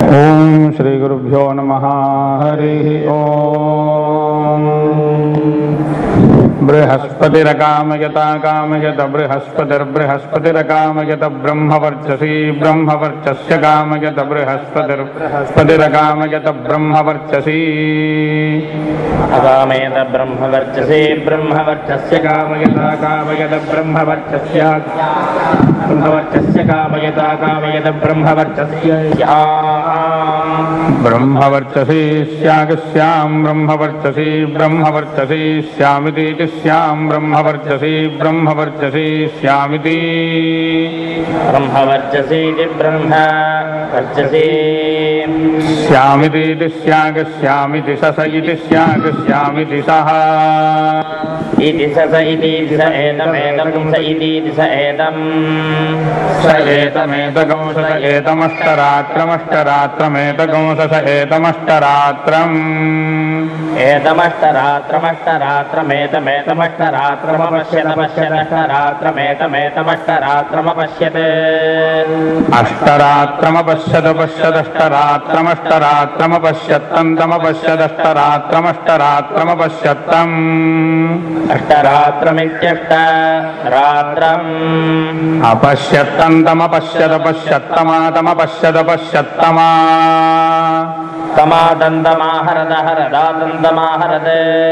ओम श्री गुरुभ्यो नमः। हरि ओम। बृहस्पतिरकामयता कामयत बृहस्पतिर्बृहस्पतिरकामयत ब्रह्मवर्चसी ब्रह्मवर्चस्य कामयत बृहस्पतिरकामयत ब्रह्मवर्चसी अकामयत ब्रह्मवर्चसी ब्रह्मवर्चस्य कामयत कामयत ब्रह्मवर्चस्य कामयत कामयत ब्रह्मवर्चस्य ब्रह्मवर्चसी स्यागस्यां ब्रह्मवर्चसी ब्रह्मवर्चसी स्यामिति स्यां ब्रह्मवर्चसी ब्रह्मवर्चसी स्यामिति ब्रह्मवर्चसी ब्रह्मवर्चसी स्यामिति स्यागस्यामिति सस इति स्यागस्यामिति सः इति सस इति स एतमेतं स इति स एतं स एतमेतकं स एतमष्टरात्रमष्टरात्रमेतकं स एतमष्टरात्रम् एतमष्टरात्रमष्टरात्रमेतमेतमष्टरात्रमपश्यत अष्टरात्रमपश्यत पश्यदष्टरात्रमष्टरात्रमपश्यत्तन्तमपश्यदष्टरात्रमष्टरात्रमपश्यत्तम् अष्टरात्रमित्यष्टरात्रम् अपश्यत्तन्तमपश्यत पश्यत्तमातमपश्यत पश्यत्तमा तमादन्तमाहरद हरदादन्तमाहरद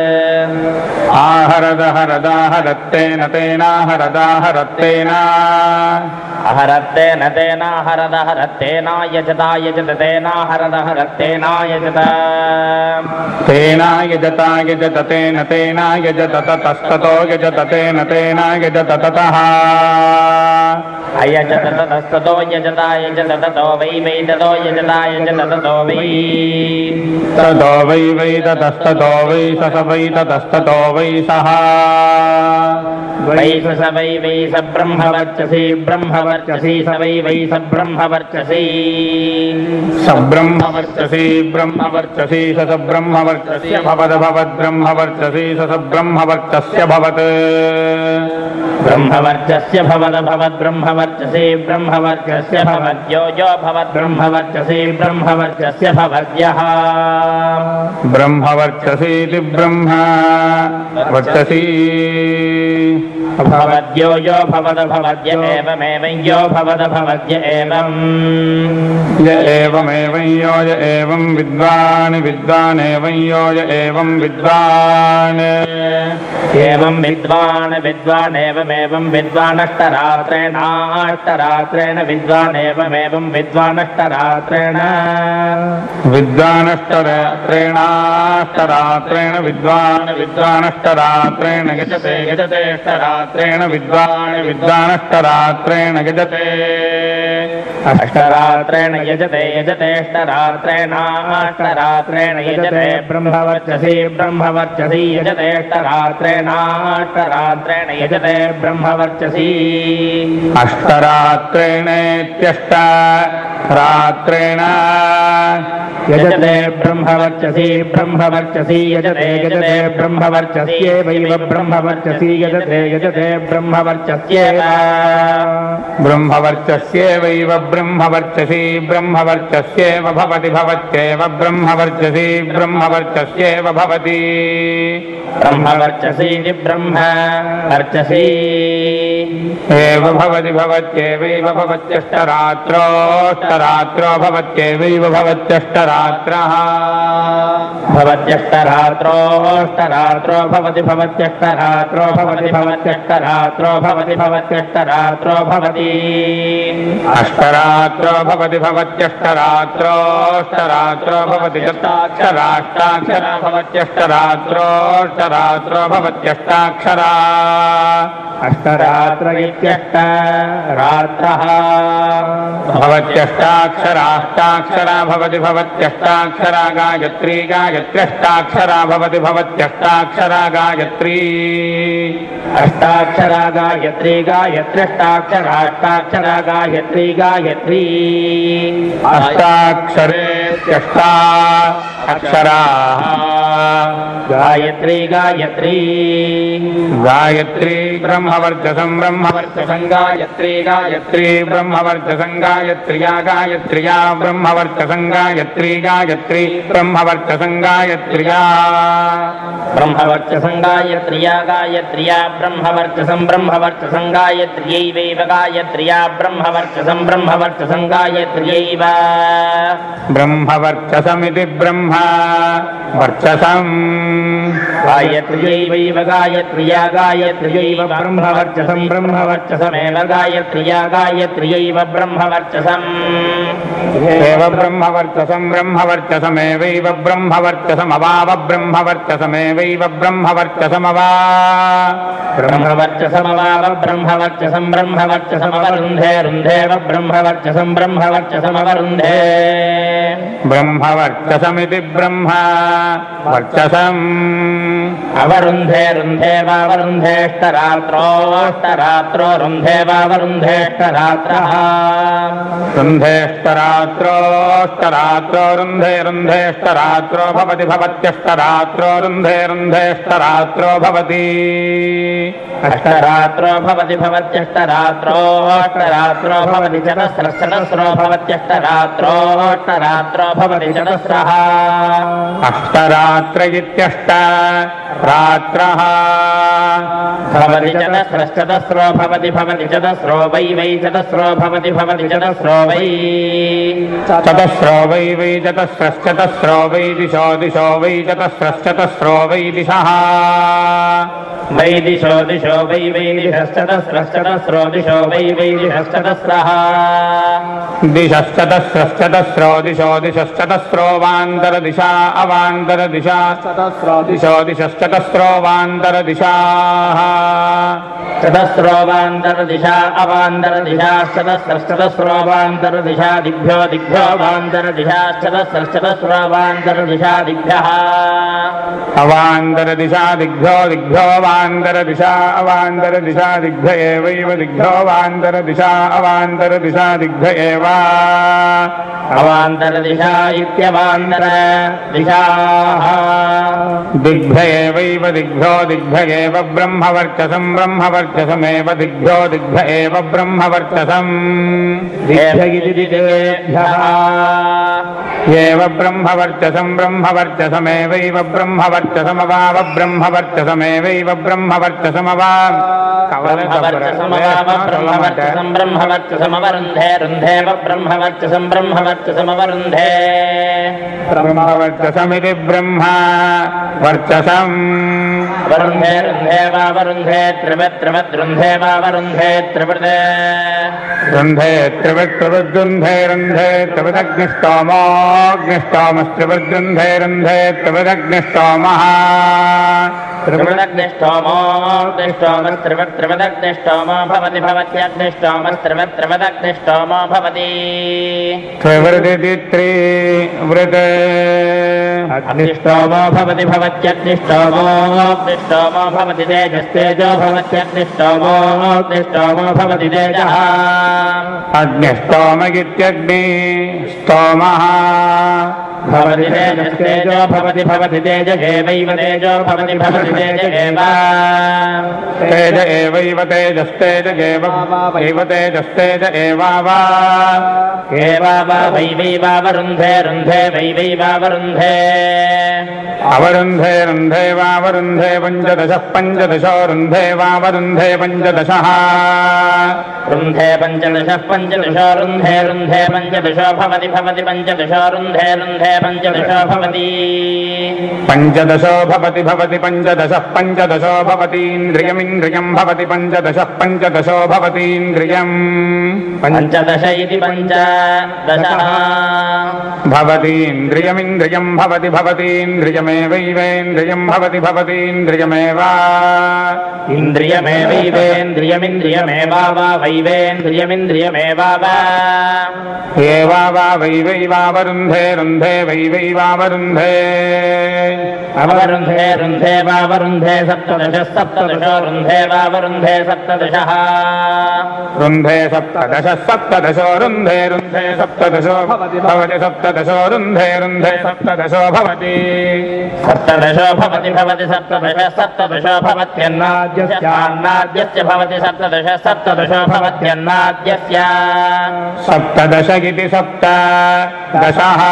आहरद हरदाहरत्तेन तेनाहरदाहरत्तेन अहरत्तेन तेनाहरद हरत्तेना यजता यजत तेनाहरद हरत्तेना यजत तेना यजता यजत तेन तेना यजत ततस्ततो यजत तेन तेना यजत ततः अयजत ततस्ततो यजता यजत ततो वै वै ततो यजता यजत ततो वै ततो वै वै ततस्ततो वै सस वै ततस्ततो वै सः वै स वै वै स ब्रह्मवर्चसी ब्रह्मवर्चसी स वै वै स ब्रह्मवर्चसी स ब्रह्मवर्चसी ब्रह्मवर्चसी स ब्रह्मवर्चस्य भवद भवद् ब्रह्मवर्चसी स ब्रह्मवर्चस्य भवत् ब्रह्मवर्चस्य भवद भवद् ब्रह्मवर्चसी ब्रह्मवर्चस्य भवद्यो यो भवद् ब्रह्मवर्चसी ब्रह्मवर्चस्य भवद्यः ब्रह्मवर्चसीति ब्रह्मवर्चसी भवद्यो यो भवद भवद्य एवमेव यो भवद भवद्य एवम् य एवमेव यो य एवं विद्वान् विद्वान् एवं यो य एवं विद्वान् एवं विद्वान् विद्वान् एवमेवं विद्वानष्टरात्रेणाष्टरात्रेण विद्वान् एवमेवं विद्वानष्टरात्रेण विद्वानष्टरात्रेणाष्टरात्रेण विद्वान् विद्वानष्टरात्रेण गजते गजते अष्टरात्रेण विद्वान् विद्वानष्टरात्रेण गजते अष्टरात्रेण यजते यजतेष्टरात्रेणाष्टरात्रेण यजते ब्रह्मवर्चसी ब्रह्मवर्चसी यजतेष्टरात्रेणाष्टरात्रेण यजते ब्रह्मवर्चसी अष्टरात्रेणेत्यष्टरात्रेण यजते ब्रह्मवर्चसी ब्रह्मवर्चसी यजते यजते ब्रह्मवर्चस्यैव ब्रह्मवर्चसी यजते यजते ब्रह्मवर्चस्यैव ब्रह्मवर्चस्यैव ब्रह्मवर्चसी ब्रह्मवर्चस्यैव भवति भवत्येव ब्रह्मवर्चसी ब्रह्मवर्चस्यैव भवति ब्रह्मवर्चसीति ब्रह्मवर्चसी एव भवति भवत्येवैव भवत्यष्टरात्रोष्टरात्रो भवत्येवैव भवत्यष्टरात्रः भवत्यष्टरात्रोष्टरात्रो भवति भवत्यष्टरात्रो भवति भवत्यष्टरात्रो भवति भवत्यष्टरात्रो भवति अष्टरात्रो भवति भवत्यष्टरात्रोष्टरात्रो भवति अष्टाक्षराष्टाक्षरा भवत्यष्टरात्रोष्टरात्रो भवत्यष्टाक्षरा अष्टरात्र इत्यष्टरात्रः भवत्यष्टाक्षराष्टाक्षरा भवति भवत्यष्टाक्षरा गायत्री गायत्र्यष्टाक्षरा भवति भवत्यष्टाक्षरा गायत्री अष्टाक्षरा गायत्री गायत्र्यष्टाक्षराष्टाक्षरा गायत्री गायत्री अष्टाक्षरे त्यष्टा अक्षराः गायत्री गायत्री गायत्री ब्रह्मवर्चसं ब्रह्मवर्चसं गायत्री गायत्री ब्रह्मवर्चसं गायत्र्या गायत्र्या ब्रह्मवर्चसं गायत्री गायत्री ब्रह्मवर्चसं गायत्र्या ब्रह्मवर्चसं गायत्र्या गायत्र्या ब्रह्मवर्चसं ब्रह्मवर्चसं गायत्र्यैव गायत्र्या ब्रह्मवर्चसं ब्रह्मवर्चसं गायत्र्यैव ब्रह्मवर्चसमिति ब्रह्म वर्चसं गायत्र्यैव गायत्र्या गायत्र्यैव ब्रह्मवर्चसं ब्रह्मवर्चसमेव गायत्र्या गायत्र्यैव ब्रह्मवर्चसम् एव ब्रह्मवर्चसं ब्रह्मवर्चसमेवैव ब्रह्मवर्चसमवाव ब्रह्मवर्चसमेवैव ब्रह्मवर्चसमवा ब्रह्मवर्चसमवाव ब्रह्मवर्चसं ब्रह्मवर्चसमवरुन्धे रुन्धेव ब्रह्मवर्चसं ब्रह्मवर्चसमवरुन्धे ब्रह्मवर्चसमिति ब्रह्म वर्चसम् अवरुन्धे रुन्धे वावरुन्धेष्टरात्रोष्टरात्रो रुन्धे वावरुन्धेष्टरात्रः रुन्धेष्टरात्रोष्टरात्रो रुन्धे रुन्धेष्टरात्रो भवति भवत्यष्टरात्रो रुन्धे रुन्धेष्टरात्रो भवति अष्टरात्रो भवति भवत्यष्टरात्रोष्टरात्रो भवति चतस्रश्चतस्रो भवत्यष्टरात्रोष्टरात्रो भवति चतस्रः अष्टरात्र इत्यष्ट रात्रः भवति चतस्रश्चतस्रो भवति भवति चतस्रो वै वै चतस्रो भवति भवति चतस्रो वै चतस्रो वै वै चतस्रश्चतस्रो वै दिशो दिशो वै चतस्रश्चतस्रो वै दिशः वै दिशो दिशो वै वै दिशश्चतस्रश्चतस्रो दिशो वै वै दिशश्चतस्रः दिशश्चतस्रश्चतस्रो दिशो दिशश्चतस्रो वान्तरदिशा अवान्तरदिशा चतस्रो दिशो दिशश्चतस्रो वान्तरदिशाः चतस्रो वान्तरदिशा अवान्तरदिशाश्चतस्रश्चतस्रो वान्तरदिशा दिग्भ्यो दिग्भ्यो वान्तरदिशाश्चतस्रश्चतस्रो वान्तरदिशा दिग्भ्यः अवान्तरदिशा दिग्भ्यो दिग्भ्यो वान्तरदिशा अवान्तरदिशा दिग्भ्य एवैव दिग्भ्यो वान्तरदिशा अवान्तरदिशा दिग्भ्य एव अवान्तरदिशा इत्यवान्तरदिशाः दिग्भ्य एवैव दिग्भ्यो दिग्भ्य एव ब्रह्मवर्चसं ब्रह्मवर्चसमेव दिग्भ्यो दिग्भ्य एव ब्रह्मवर्चसम् दिग्भ्य इति दिग्भ्यः एव ब्रह्मवर्चसं ब्रह्मवर्चसमेवैव ब्रह्मवर्चसमवाव ब्रह्मवर्चसमेवैव ब्रह्मवर्चसमवाव ब्रह्मवर्चसं ब्रह्मवर्चसमवरुन्धे रुन्धेव ब्रह्मवर्चसं ब्रह्मवर्चसमवरुन्धे ब्रह्मवर्चसमिति ब्रह्म वर्चसम् वरुन्धे रुन्धे वावरुन्धे त्रिवत् रुन्धे वावरुन्धे त्रिवृत् रुन्धे त्रिवृद्रुन्धे रुन्धे त्रिवदग्निष्टोमोऽग्निष्टोमस्त्रिवृद्रुन्धे रुन्धे त्रिवदग्निष्टोमः त्रिवदग्निष्टोमोऽग्निष्टोमस्त्रिवदग्निष्टोमो भवति भवत्यग्निष्टोमस्त्रिवदग्निष्टोमो भवति त्रिवृदिति त्रिवृत् अग्निष्टोमो भवति भवत्यग्निष्टोमोऽग्निष्टोमो भवति तेजस्तेजो भवत्यग्निष्टोमो अग्निष्टोमो भवति तेजः अग्निष्टोम इत्यग्नि स्तोमः भवति तेजस्तेजो भवति भवति तेजसेवैव तेजो भवति भवति तेजसेव तेज एवैव तेजस्तेज एव तेजस्तेज एवावा एवावा वै वै वावरुन्धे रुन्धे वै वै वावरुन्धे अवरुन्धे रुन्धे वावरुन्धे पञ्चदशः पञ्चदशो रुन्धे वावरुन्धे पञ्चदशः रुन्धे पञ्चदशः पञ्चदशो रुन्धे रुन्धे पञ्चदशो भवति भवति पञ्चदशो रुन्धे रुन्धे पञ्चदशो भवति पञ्चदशो भवति भवति पञ्चदशः पञ्चदशो भवतीन्द्रियमिन्द्रियं भवति पञ्चदशः पञ्चदशो भवतीन्द्रियम् पञ्चदश इति पञ्चदशः भवतीन्द्रियमिन्द्रियं भवति भवतीन्द्रियमेवैवेन्द्रियं भवति भवतीन्द्रियमेव इन्द्रियमेवैवेन्द्रियमिन्द्रियमेवा वैवेन्द्रियमिन्द्रियमेवा एवा वै वै वावरुन्धे रुन्धे वै वै वावरुन्धे अवरुन्धे रुन्धे वावरुन्धे सप्तदशः सप्तदशो रुन्धे वावरुन्धे सप्तदशः रुन्धे सप्तदशः सप्तदशो रुन्धे रुन्धे सप्तदशो भवति भवति सप्तदश सप्तदशो रुन्धे रुन्धे सप्तदशो भवति सप्तदशो भवति भवति सप्तदश सप्तदशो भवत्यन्नाद्यस्यान्नाद्यस्य भवति सप्तदश सप्तदशो भवत्यन्नाद्यस्य सप्तदश इति सप्तदशः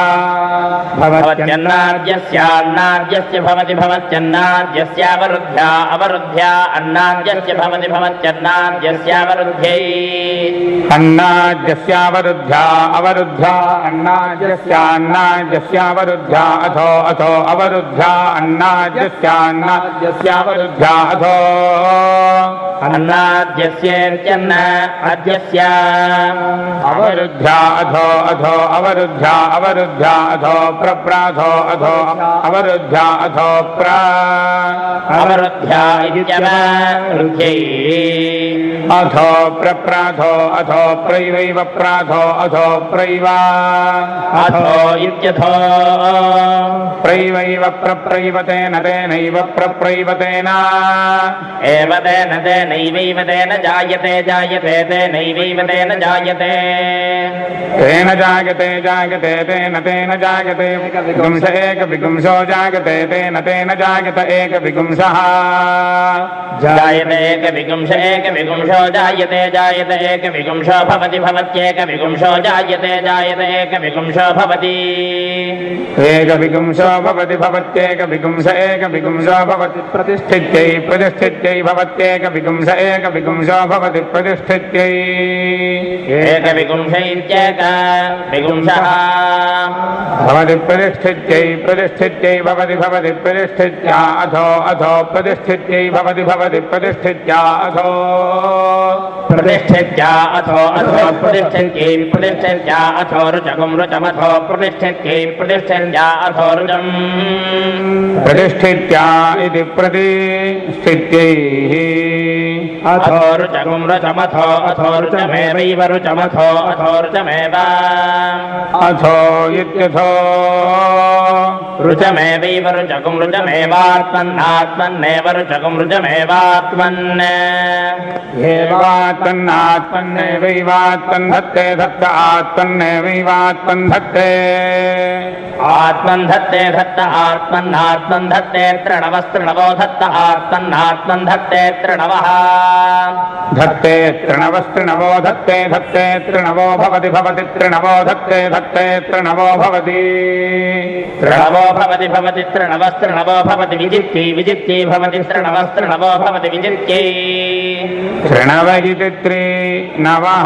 भवत्यन्नाद्यस्यान्नाद्यस्य भवति भवत्यन्नाद्यस्यावरुद्ध्या अवरुद्ध्या अन्नाद्यस्य भवति भवत्यन्नाद्यस्यावरुद्ध्यै अन्नाद्यस्यावरुद्ध्या अवरुद्ध्या अन्नाद्यस्यान्नाद्यस्यावरुद्ध्या अथो अथो अवरुद्ध्या अन्नाद्यस्यान्नाद्यस्यावरुद्ध्या अथो अन्नाद्यस्येत्यन्न अद्यस्य अवरुद्ध्या अथो अथो अवरुद्ध्या अवरुद्ध्या अथो प्रप्राथो अथो अवरुद्ध्या अथो अवरुद्ध्या इत्यवरुद्ध्यै अथो प्रप्राथो अथो प्रैवैव प्राथो अथो प्रैवा अथो इत्यथो प्रैवैव प्रप्रैवतेन तेनैव प्रप्रैवतेन एव तेन तेनैवैव तेन जायते जायते तेनैवैव तेन जायते तेन जायते जायते तेन तेन जायते विगुंस एक विगुंसो जायते तेन तेन जायत एक विगुंसः जायते एक विगुंस एक विगुंसो जायते जायते एक विगुंसो भवति भवत्येक विगुंसो जायते जायते एक विगुंसो भवति एक विगुंसो भवति भवत्येक विगुंस एक विगुंसो भवति प्रतिष्ठित्यै प्रतिष्ठित्यै भवत्येक विगुंस एक विगुंसो भवति प्रतिष्ठित्यै एक विगुंस इत्येक विगुंसः भवति प्रतिष्ठित्यै प्रतिष्ठित्यै भवति भवति प्रतिष्ठित्या अथो अथो प्रतिष्ठित्यै भवति भवति प्रतिष्ठित्या अथो प्रतिष्ठित्या अथो अथो प्रतिष्ठित्यै प्रतिष्ठित्या अथो रुचकं रुचमथो प्रतिष्ठित्यै प्रतिष्ठित्या अथो रुचम् प्रतिष्ठित्या इति प्रतिष्ठित्यैः अथो रुचकं रुचमथो अथो रुचमेवैव रुचमथो अथो रुचमेव अथो इत्यथो रुचमेवैव रुचकं रुचमेवात्मन्नात्मन्नेव रुचकं रुचमेवात्मन् एवात्मन्नात्मन्नेवैवात्मन्धत्ते धत्त आत्मन्नेवैवात्मन्धत्ते आत्मन्धत्ते धत्त आत्मन्नात्मन्धत्ते तृणवस्तृणवो धत्त आत्मन्नात्मन्धत्ते तृणवः धत्ते तृणवस्तृणवो धत्ते धत्ते तृणवो भवति भवति तृणवो धत्ते धत्ते तृणवो भवति तृणवो भवति भवति तृणवस्तृणवो भवति विजित्यै विजित्यै भवति तृणवस्तृणवो भवति विजित्यै तृणव इति त्रिनवः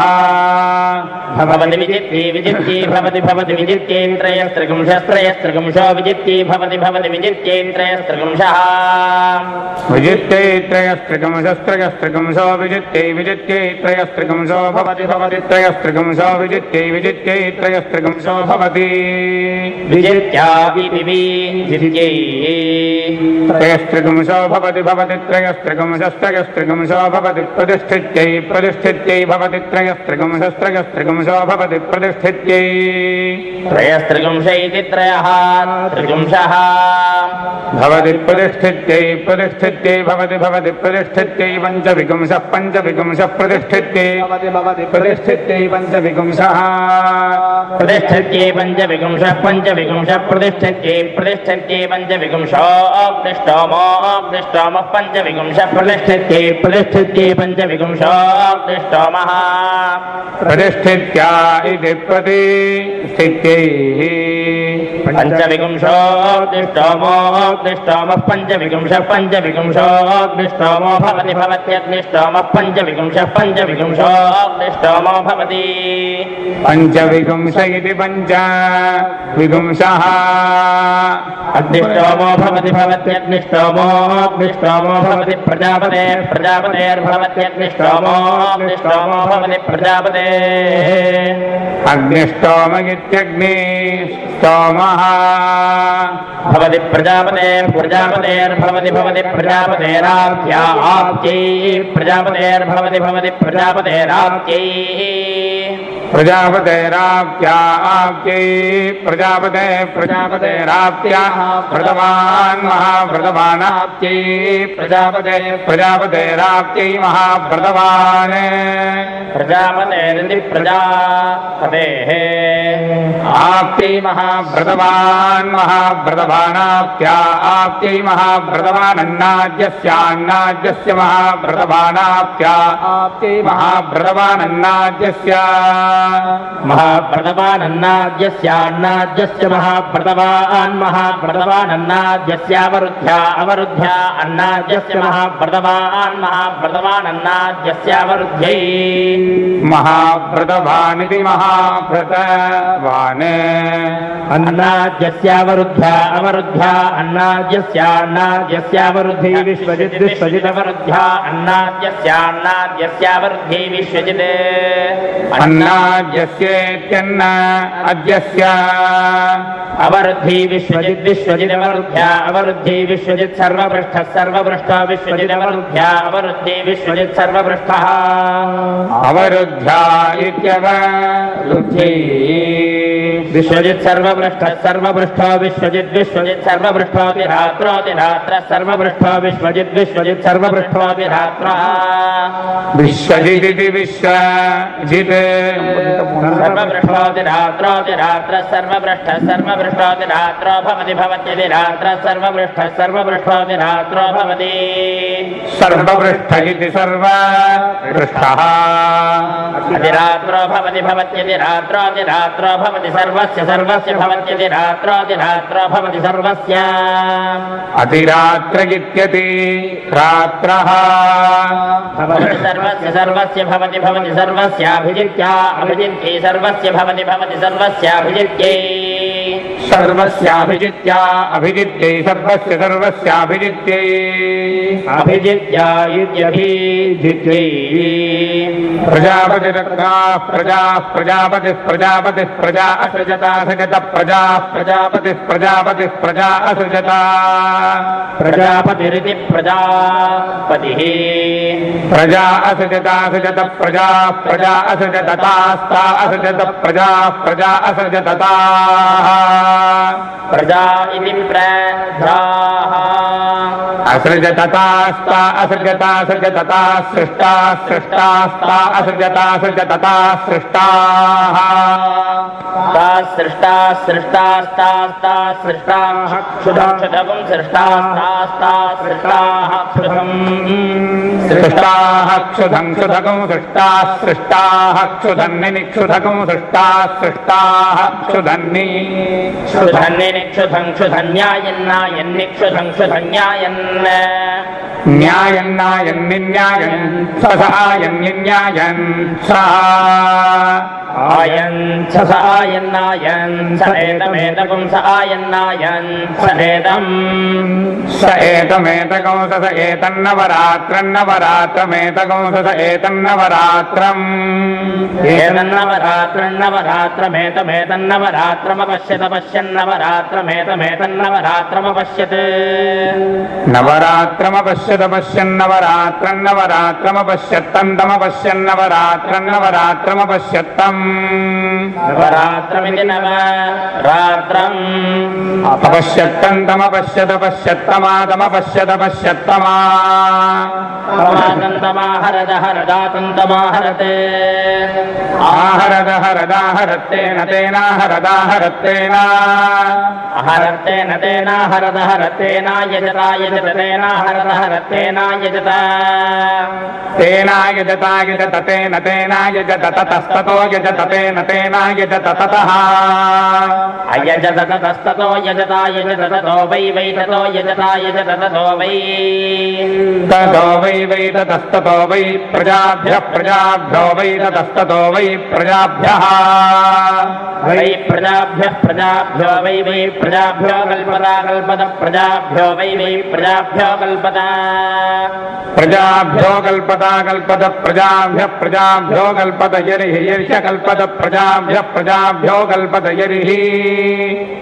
भवति विजित्यै विजित्यै भवति भवति विजित्यै त्रयस्त्रिगुंशस्त्रयस्त्रिगुंशो विजित्यै भवति भवति विजित्यै त्रयस्त्रिगुंशः विजित्यै त्रयस्त्रिगुंशस्त्रयस्त्रिगुंशो विजित्यै विजित्यै त्रयस्त्रिगुंशो भवति भवति त्रयस्त्रिगुंशो विजित्यै विजित्यै त्रयस्त्रिगुंशो भवति विजित्या विजित्यै त्रयस्त्रिगुंशो भवति भवति त्रयस्त्रिगुंशस्त्रयस्त्रिगुंशो भवति प्रतिष्ठित्यै प्रतिष्ठित्यै भवति त्रयस्त्रिगुंशस्त्रयस्त्रिगुंशो भवति प्रतिष्ठित्यै त्रयस्त्रिगुंश इति त्रयः त्रिगुंशः भवति प्रतिष्ठित्यै प्रतिष्ठित्यै भवति भवति प्रतिष्ठित्यै पञ्चविगुंशः पञ्चविगुंशः प्रतिष्ठित्यै भवति भवति प्रतिष्ठित्यै पञ्चविगुंशः प्रतिष्ठित्यै पञ्चविगुंशः पञ्चविगुंशः प्रतिष्ठित्यै प्रतिष्ठित्यै पञ्चविगुंशो अग्निष्टोमो अग्निष्टोमः पञ्चविगुंशः प्रतिष्ठित्यै प्रतिष्ठित्यै पञ्चविगुंशो अग्निष्टोमः प्रतिष्ठित्या इति प्रतिष्ठित्यैः पञ्चविगुंशो अग्निष्टोमो अग्निष्टोमः पञ्चविगुंशः पञ्चविगुंशो अग्निष्टोमो भवति भवत्यग्निष्टोमः पञ्चविगुंशः पञ्चविगुंशो अग्निष्टोमो भवति पञ्चविगुंश इति पञ्चविगुंशः अग्निष्टोमो भवति भवत्यग्निष्टोमो अग्निष्टोमो भवति प्रजापते प्रजापतेर्भवत्यग्निष्टोमो अग्निष्टोमो भवति प्रजापतेः अग्निष्टोम इत्यग्निष्टोमः भवति प्रजापते प्रजापतेर्भवति भवति प्रजापतेराप्त्या आप्त्यै प्रजापतेर्भवति भवति प्रजापतेराप्त्यै प्रजापतेराप्त्या आप्त्यै प्रजापते प्रजापतेराप्त्या व्रतवान् महाव्रतवानाप्त्यै प्रजापते प्रजापतेराप्त्यै महाव्रतवान् प्रजापतेरिति प्रजापतेः आप्त्यै महाव्रतवान् महाव्रतवानाप्त्या आप्त्यै महाव्रतवानन्नाद्यस्यान्नाद्यस्य महाव्रतवानाप्त्या आप्त्यै महाव्रतवानन्नाद्यस्य महाव्रतवानन्नाद्यस्यान्नाद्यस्य महाव्रतवान् महाव्रतवानन्नाद्यस्यावरुद्ध्या अवरुद्ध्या अन्नाद्यस्य महाव्रतवान् महाव्रतवानन्नाद्यस्यावरुद्ध्यै महाव्रतवानिति महाव्रतवान् अन्नाद्यस्यावरुद्ध्या अवरुद्ध्या अन्नाद्यस्यान्नाद्यस्यावरुद्धि विश्वजित् विश्वजिदवरुद्ध्या अन्नाद्यस्यान्नाद्यस्यावरुद्धि विश्वजित् अन्नाद्यस्येत्यन्न अद्यस्य अवरुद्धि विश्वजित् विश्वजिदवरुद्ध्या अवरुद्धि विश्वजित् सर्वपृष्ठः सर्वपृष्ठो विश्वजिदवरुद्ध्या अवरुद्धि विश्वजित् सर्वपृष्ठः अवरुद्ध्या इत्यवरुद्धि विश्वजित् सर्वपृष्ठः सर्वपृष्ठो विश्वजित् विश्वजित् सर्वपृष्ठोऽतिरात्रोऽतिरात्रः सर्वपृष्ठो विश्वजित् विश्वजित् सर्वपृष्ठोऽतिरात्रः विश्वजिदिति विश्वजित् सर्वपृष्ठोऽतिरात्रोऽतिरात्रः सर्वपृष्ठः सर्वपृष्ठोऽतिरात्रो भवति भवत्यति रात्रः सर्वपृष्ठः सर्वपृष्ठोऽतिरात्रो भवति सर्वपृष्ठ इति सर्वपृष्ठः अतिरात्रो भवति भवत्यति रात्रोऽतिरात्रो भवति सर्वस्य सर्वस्य भवत्यति रात्रोऽतिरात्रो भवति सर्वस्य अतिरात्र इत्यति रात्रः भवति सर्वस्य सर्वस्य भवति भवति सर्वस्याभिजित्या अभिजित्यै सर्वस्य भवति भवति सर्वस्याभिजित्यै सर्वस्याभिजित्या अभिजित्यै सर्वस्य सर्वस्याभिजित्यै अभिजित्या इत्यभिजित्यै प्रजापतिरक्ताः प्रजाः प्रजापतिः प्रजापतिः प्रजा असृजता सृजत प्रजाः प्रजापतिः प्रजापतिः प्रजा असृजता प्रजापतिरिति प्रजापतिः प्रजा असृजता सृजत प्रजा प्रजा असृजततास्ता असृजत प्रजा प्रजा असृजतताः प्रजा इति प्रजाः असृजततास्ता असृजता सृजतता सृष्टा सृष्टास्ता असृजता सृजतता सृष्टाः सृष्टा सृष्टास्तास्ता सृष्टाः क्षुधं सृष्टास्तास्ता सृष्टाः क्षुधं सृष्टाः क्षुधं क्षुधकं सृष्टाः सृष्टाः क्षुधन्निनि क्षुधकं सृष्टाः सृष्टाः क्षुधन्नि क्षुधन्निनि क्षुधं क्षुधन्यायन्नायन्नि क्षुधं क्षुधन्यायन् न्यायन्नायन्निन्यायन् सहायन्निन्यायन् सा आयन् स आयन्नायन् स एतमेतकं स आयन्नायन् स एतम् स एतमेतकं स एतन्नवरात्रन्नवरात्रमेतकं स एतन्नवरात्रम् एतन्नवरात्रन्नवरात्रमेतमेतन्नवरात्रमपश्यत पश्यन्नवरात्रमेतमेतन्नवरात्रमपश्यत् नवरात्रमपश्यत पश्यन्नवरात्रन्नवरात्रमपश्यत्तन्दमपश्यन्नवरात्रन्नवरात्रमपश्यत्तम् नवरात्रमिति नवरात्रम् अपश्यत्तन्तमपश्यत पश्यत्तमादमपश्यत पश्यत्तमा हरदहरदातन्तमाहरते आहरदहरदाहरत्तेन तेनाहरदाहरत्तेन हरत्तेन तेनाहरदहरत्तेन यजता यजतेन हरदहरत्तेन यजता तेना यजता यजत तेन तेना यजत ततस्ततो यजत तेन तेना यजत ततः अयजत ततस्ततो यजता यजत ततो वै वै ततो यजता यजत ततो वै वै ततस्ततो वै प्रजाभ्यः प्रजाभ्यो वै ततस्ततो वै प्रजाभ्यः वै प्रजाभ्यः प्रजाभ्यो वै वै प्रजाभ्यो कल्पता कल्पत प्रजाभ्यो वै वै प्रजाभ्यो कल्पता प्रजाभ्यो कल्पता कल्पत प्रजाभ्यः प्रजाभ्यो कल्पत यर्हि यर्ह्य कल्पत प्रजाभ्यः प्रजाभ्यो कल्पत यर्हि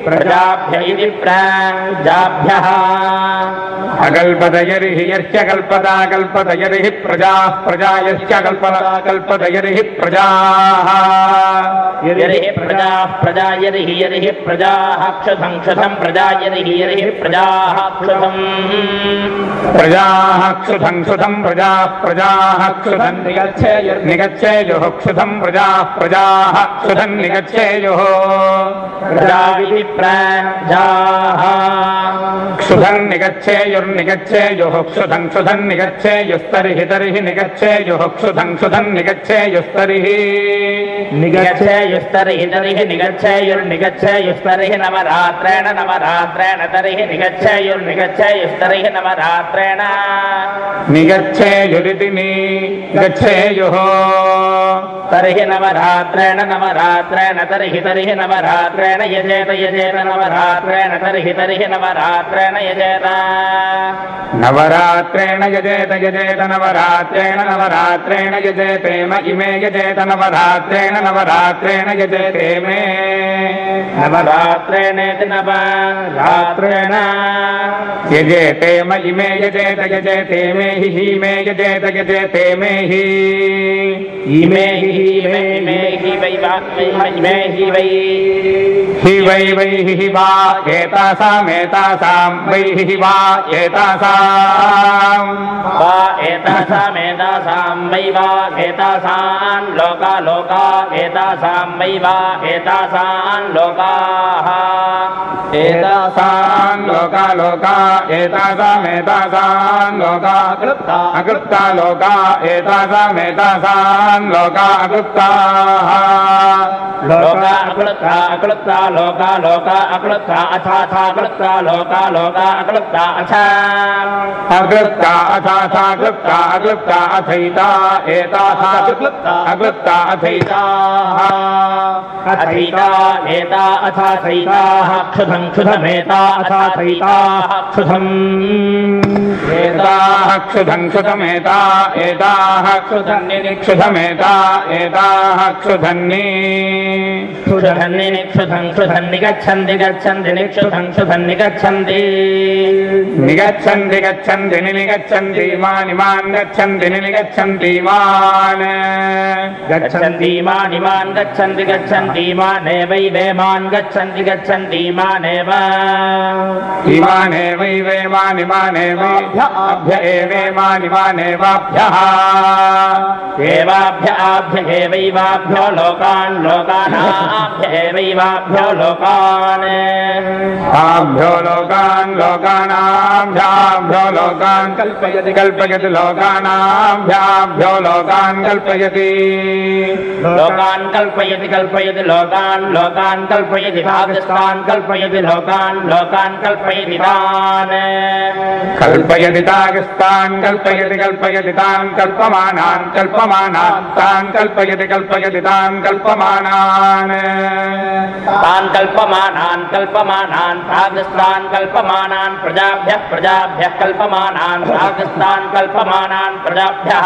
प्रजाभ्य इति प्रजाभ्यः अकल्पतयरिहि यश्च कल्पता कल्पतयरिहि प्रजाः प्रजा यश्च कल्पता कल्पतयरिहि प्रजाः यरिहि प्रजाः प्रजा यरिहि प्रजाः क्षुधं क्षुधं प्रजा यरिहि प्रजाः क्षुधं प्रजाः क्षुधं क्षुधं प्रजाः प्रजाः क्षुधं निगच्छेयुः क्षुधं प्रजाः प्रजाः क्षुधं निगच्छेयुः प्रजाविति प्रजाः क्षुधं निगच्छेयुर्निगच्छेयुः क्षुधं क्षुधं निगच्छेयुस्तरिहि तरिहि निगच्छेयुः क्षुधं क्षुधं निगच्छेयुस्तरिहि निगच्छेयुस्तरिहि तरिहि निगच्छेयुर्निगच्छेयुस्तरिहि नवरात्रेण नवरात्रेण तरिहि निगच्छेयुर्निगच्छेयुस्तरिहि नवरात्रेण निगच्छेयुरिति निगच्छेयुः तर्हि नवरात्रेण नवरात्रेण तर्हि नवरात्रेण यजेत यजेत नवरात्रेण तर्हि नवरात्रेण यजेत नवरात्रेण यजेत यजेत नवरात्रेण नवरात्रेण यजेतेम इमे यजेत नवरात्रेण नवरात्रेण यजेते मे नवरात्रेणेति नवरात्रेण यजेतेम इमे यजेत यजेते मे हि मे यजेत यजेते मे हि इमे हि मे हि वै मे हि वै वै हि वा एतासामेतासां वै हि वा एतासां वै वा एतासां लोका लोका एतासां वै वा एतासां लोकाः एतासां लोका लोका एतासामेतासां लोका अकृप्ता लोका एतासामेतासां लोका अकृप्ताः लोका अकृप्ता अकृप्ता लोका लोका अकृप्ता अथाथा कृप्ता लोका लोका अकृप्ता अथा अकृप्ता अथाथा कृप्ता अकृप्ता अथैता एतासा अकृप्ता अथैताः अथैता एता अथाथैताः क्षुधं क्षुधमेता अथाथैताः क्षुधम् एताः क्षुधं क्षुधमेता एताः क्षुधन्नि क्षुधमेता एताः क्षुधन्नि क्षुधन्नि क्षुधं क्षुधन् निगच्छन्ति गच्छन्ति निक्षुधं क्षुधन् निगच्छन्ति निगच्छन्ति गच्छन्ति निगच्छन्ति इमान् गच्छन्ति निगच्छन्ति इमान् गच्छन्ति इमान् गच्छन्ति गच्छन्ति इमानेवैवेमान् गच्छन्ति गच्छन्ति इमानेव इमानेवैवेमानिमानेवाभ्य एवेमानिमानेवाभ्यः एवाभ्य आभ्य एवैवाभ्यो लोकान् लोकानाभ्य एवैवाभ्यो लोकान् आभ्यो लोकान् लोकानाभ्याभ्यो लोकान् कल्पयति कल्पयति लोकानाभ्याभ्यो लोकान् कल्पयति लोकान् कल्पयति कल्पयति लोकान् लोकान् कल्पयति पाकिस्तान् कल्पयति लोकान् लोकान् कल्पयति तान् कल्पयति ताकिस्तान् कल्पयति कल्पयति तान् कल्पमानान् कल्पमानान् तान् कल्पयति कल्पयति तान् कल्पमानान् तान् कल्पमानान् कल्पमानान् पाकिस्तान् कल्पमानान् प्रजाभ्यः प्रजाभ्यः कल्पमानान् पाकिस्तान् कल्पमानान् प्रजाभ्यः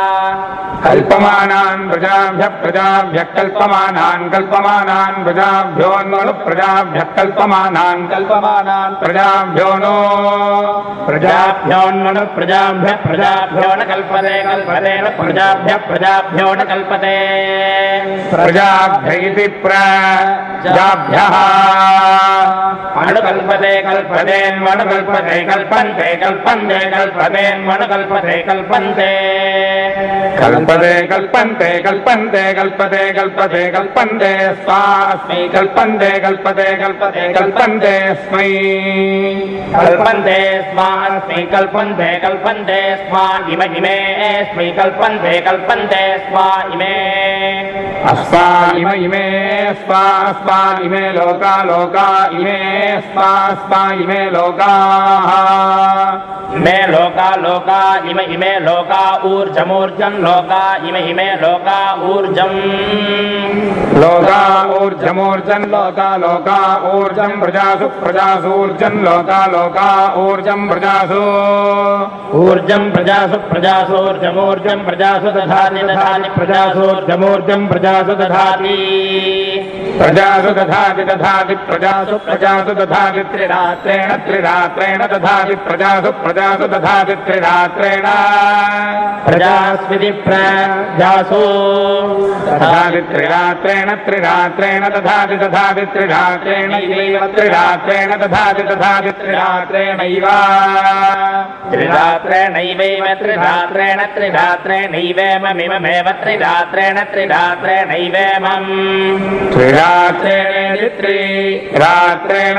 कल्पमानान् प्रजाभ्यः प्रजाभ्यः कल्पमानान् कल्पमानान् प्रजाभ्योऽन्वनु प्रजाभ्यः कल्पमानान् कल्पमानान् प्रजाभ्यो नो प्रजाभ्योऽन्वनु प्रजाभ्यः प्रजाभ्यो न कल्पते कल्पते न प्रजाभ्यः प्रजाभ्यो न कल्पते प्रजाभ्य इति प्रजाभ्यः अनुकल्पते कल्पतेन्वनुकल्पते कल्पन्ते कल्पन्ते कल्पतेन्वनुकल्पते कल्पन्ते कल्पते कल्पन्ते कल्पन्ते कल्पते कल्पते कल्पन्ते स्वास्मै कल्पन्ते कल्पते कल्पते कल्पन्ते स्मै कल्पन्ते स्मास्मै कल्पन्ते कल्पन्ते स्मा इमे स्मै कल्पन्ते कल्पन्ते स्मा इमे अस्मा इमे स्वा स्मा इमे लोका लोका इमे स्वा स्मा इमे लोकाः इमे लोका लोका इमे लोका ऊर्जमूर्जं लोका इमे लोका ऊर्जम् लोका ऊर्जमूर्जन् लोका लोका ऊर्जं प्रजासु प्रजासूर्जन् लोका लोका ऊर्जं प्रजासु ऊर्जं प्रजासु प्रजासूर्जमूर्जं प्रजासु दधाति दधाति प्रजासूर्जमूर्जं प्रजासु दधाति प्रजासु दधाति दधाति प्रजासु प्रजासु दधाति त्रिरात्रेण त्रिरात्रेण दधाति प्रजासु प्रजासु दधाति त्रिरात्रेण प्रजास्विति प्रजासु दधाति त्रिरात्रेण त्रिरात्रेण दधाति दधाति त्रिरात्रेणैव त्रिरात्रेण दधाति दधाति त्रिरात्रेणैव त्रिरात्रेणैवैव त्रिरात्रेण त्रिरात्रेणैवेममिममेव त्रिरात्रेण त्रिरात्रेणैवेमम् त्रिरात्रेणेति त्रिरात्रेण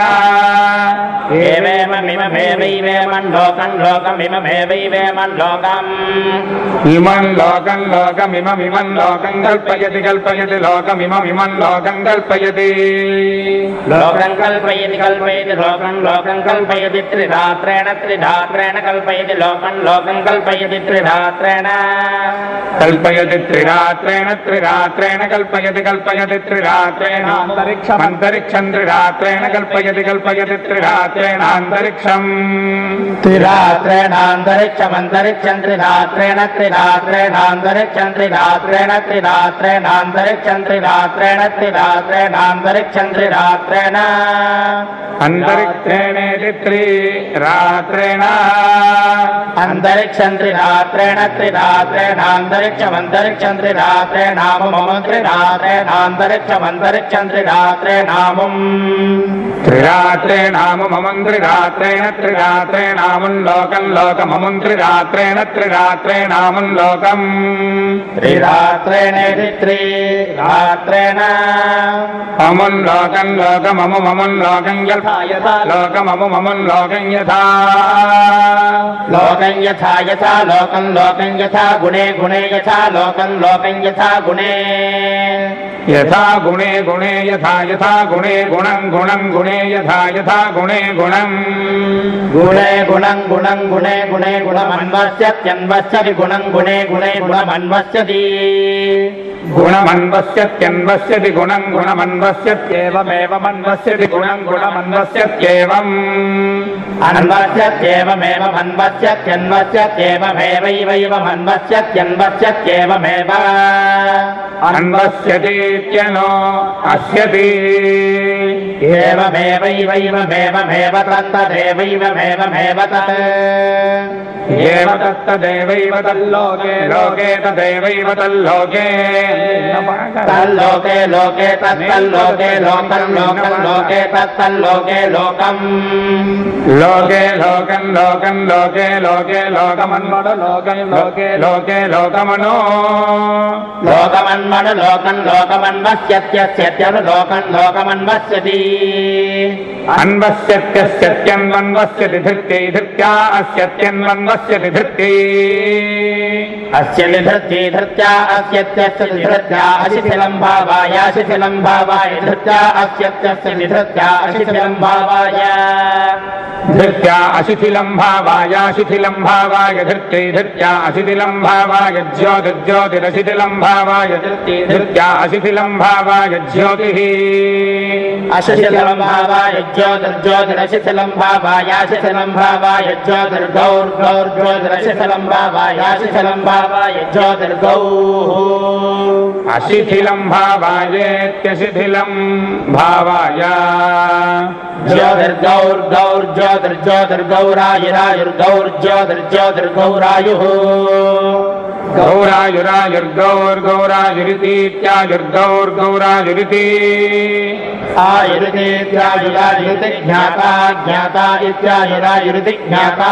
एवेममिममेवैवेमं लोकं लोकमिममेवैवेमं लोकम् इमं लोकं लोकमिममिमं लोकं कल्पयति कल्पयति लोकमिममिमं लोकं कल्पयति लोकं कल्पयति कल्पयति लोकं लोकं कल्पयति त्रिरात्रेण त्रिरात्रेण कल्पयति लोकं लोकं कल्पयति त्रिरात्रेण कल्पयति त्रिरात्रेण त्रिरात्रेण कल्पयति कल्पयति त्रिरात्रेण अन्तरिक्षं त्रिरात्रेण कल्पयति कल्पयति त्रिरात्रेण अन्तरिक्षम् त्रिरात्रेणान्तरिक्षमन्तरिक्षं त्रिरात्रेण त्रिरात्रेणान्तरिक्षं त्रिरात्रेण त्रिरात्रेणान्तरिक्षं त्रिरात्रेण त्रिरात्रेणान्तरिक्षं त्रिरात्रेण अन्तरिक्षेणेति त्रिरात्रेण अन्तरिक्षं त्रिरात्रेण त्रिरात्रेणान्तरिक्षमन्तरिक्षं त्रिरात्रेणाममम त्रिरात्रेणान्तरिक्षमन्तरिक्षं त्रिरात्रेणामम् त्रिरात्रेणाममं त्रिरात्रेण त्रिरात्रेणामुं लोकं लोकममुं त्रिरात्रेण त्रिरात्रेणामुं लोकम् त्रिरात्रेणेति त्रिरात्रेण अमुं लोकं लोकममुममुं लोकं यथा लोकममुममुं लोकं यथा लोकं यथा यथा लोकं लोकं यथा गुणे गुणे यथा लोकं लोकं यथा गुणे यथा गुणे गुणे यथा यथा गुणे गुणं गुणं गुणे यथा यथा गुणे गुणम् गुणे गुणं गुणं गुणे गुणे गुणमन्वस्यत्यन्वस्यति गुणं गुणे गुणे गुणमन्वस्यति गुणमन्वस्यत्यन्वस्यति गुणं गुणमन्वस्यत्येवमेवमन्वस्यति गुणं गुणमन्वस्यत्येवम् अन्वस्यत्येवमेवमन्वस्यत्यन्वस्यत्येवमेवैवैवमन्वस्यत्यन्वस्यत्येवमेव अन्वस्यतीत्यनो अस्यति एवमेवैवैवमेवमेव तत्तदेवैवमेवमेव तत् एव तत्तदेवैव तल्लोके लोके तदेवैव तल्लोके तल्लोके लोके तत्तल्लोके लोकं लोकं लोके तत्तल्लोके लोकम् लोके लोकं लोकं लोके लोके लोकमन्मनो लोकं लोके लोके लोकमनो लोकमन्मनु लोकं लोकमन्वस्यत्यस्यत्यनु लोकं लोकमन्वस्यति अन्वस्यत्यस्यत्यन्वन्वस्यति धृत्यै धृत्या अस्यत्यन्वन्वस्यति धृत्यै अस्य निधृत्यै धृत्या अस्यत्यस्य निधृत्या अशिथिलं भावाय शिथिलं भावाय धृत्या अस्यत्यस्य निधृत्या अशिथिलं भावाय धृत्या अशिथिलं भावाय शिथिलं भावाय धृत्यै धृत्या अशिथिलं भावाय ज्योतिर्ज्योतिरशिथिलं भावाय धृत्या अशिथिलं भावाय ज्योतिः अशिथिलं भावाय ज्योतिर्ज्योतिरशिथिलं भावाय शिथिलं भावाय ज्योतिर्गौर्गौर्ज्योतिरशिथिलं भावाय शिथिलं भावाय ज्योतिर्गौः अशिथिलं भावायेत्यशिथिलं भावाय ज्योतिर्गौरायुरायुर्गौर्ज्योतिर्ज्योतिर्गौरायुः गौरायुरायुर्गौर्गौरायुरितीत्यायुर्गौर्गौरायुरिति आयुरितीत्यायुरायुरिति ज्ञाता ज्ञाता इत्यायुरायुरिति ज्ञाता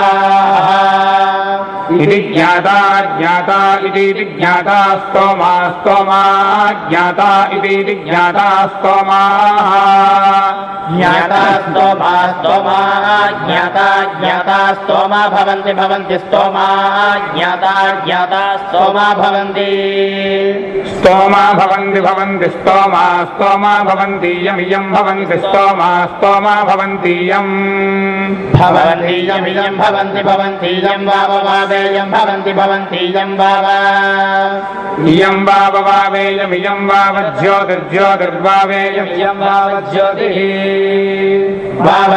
इति ज्ञाता ज्ञाता इति ज्ञाता स्तोमा स्तोमा ज्ञाता इति ज्ञाता स्तोमा ज्ञाता स्तोमा स्तोमा ज्ञाता ज्ञाता स्तोमा भवन्ति भवन्ति स्तोमा ज्ञाता ज्ञाता स्तोमा भवन्ति स्तोमा भवन्ति भवन्ति स्तोमा स्तोमा भवन्ति यमियं भवन्ति स्तोमा स्तोमा भवन्ति यम् भवन्ति यमियं भवन्ति भवन्ति यं वाव वावेयं भवन्ति भवन्ति यं वाव इयं वाव वावेयमियं वाव ज्योतिर्ज्योतिर्वावेयं इयं वाव ज्योतिः वाव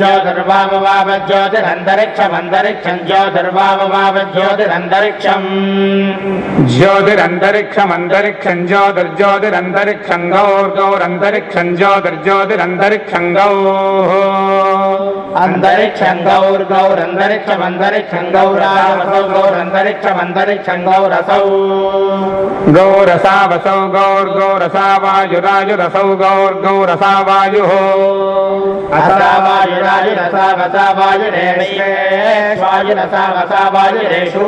ज्योतिर्ज्योतिर्वाव वाव ज्योतिरन्तरिक्षमन्तरिक्षं ज्योतिर्वाव वाव ज्योतिरन्तरिक्षम् ज्योतिरन्तरिक्षमन्तरिक्षं ज्योतिर्ज्योतिरन्तरिक्षं गौर्गौरन्तरिक्षं ज्योतिर्ज्योतिरन्तरिक्षं गौः अन्तरिक्षं गौर्गौरन्तरिक्षमन्तरिक्षं गौरावसौ गौरन्तरिक्षमन्तरिक्षं गौरसौ गौरसावसौ गौर्गौरसा वायुरायुरसौ गौर्गौरसा वायुः असा वायुरायुरसा वसा वायुरेश्वायुरसा वसा वायुरेषु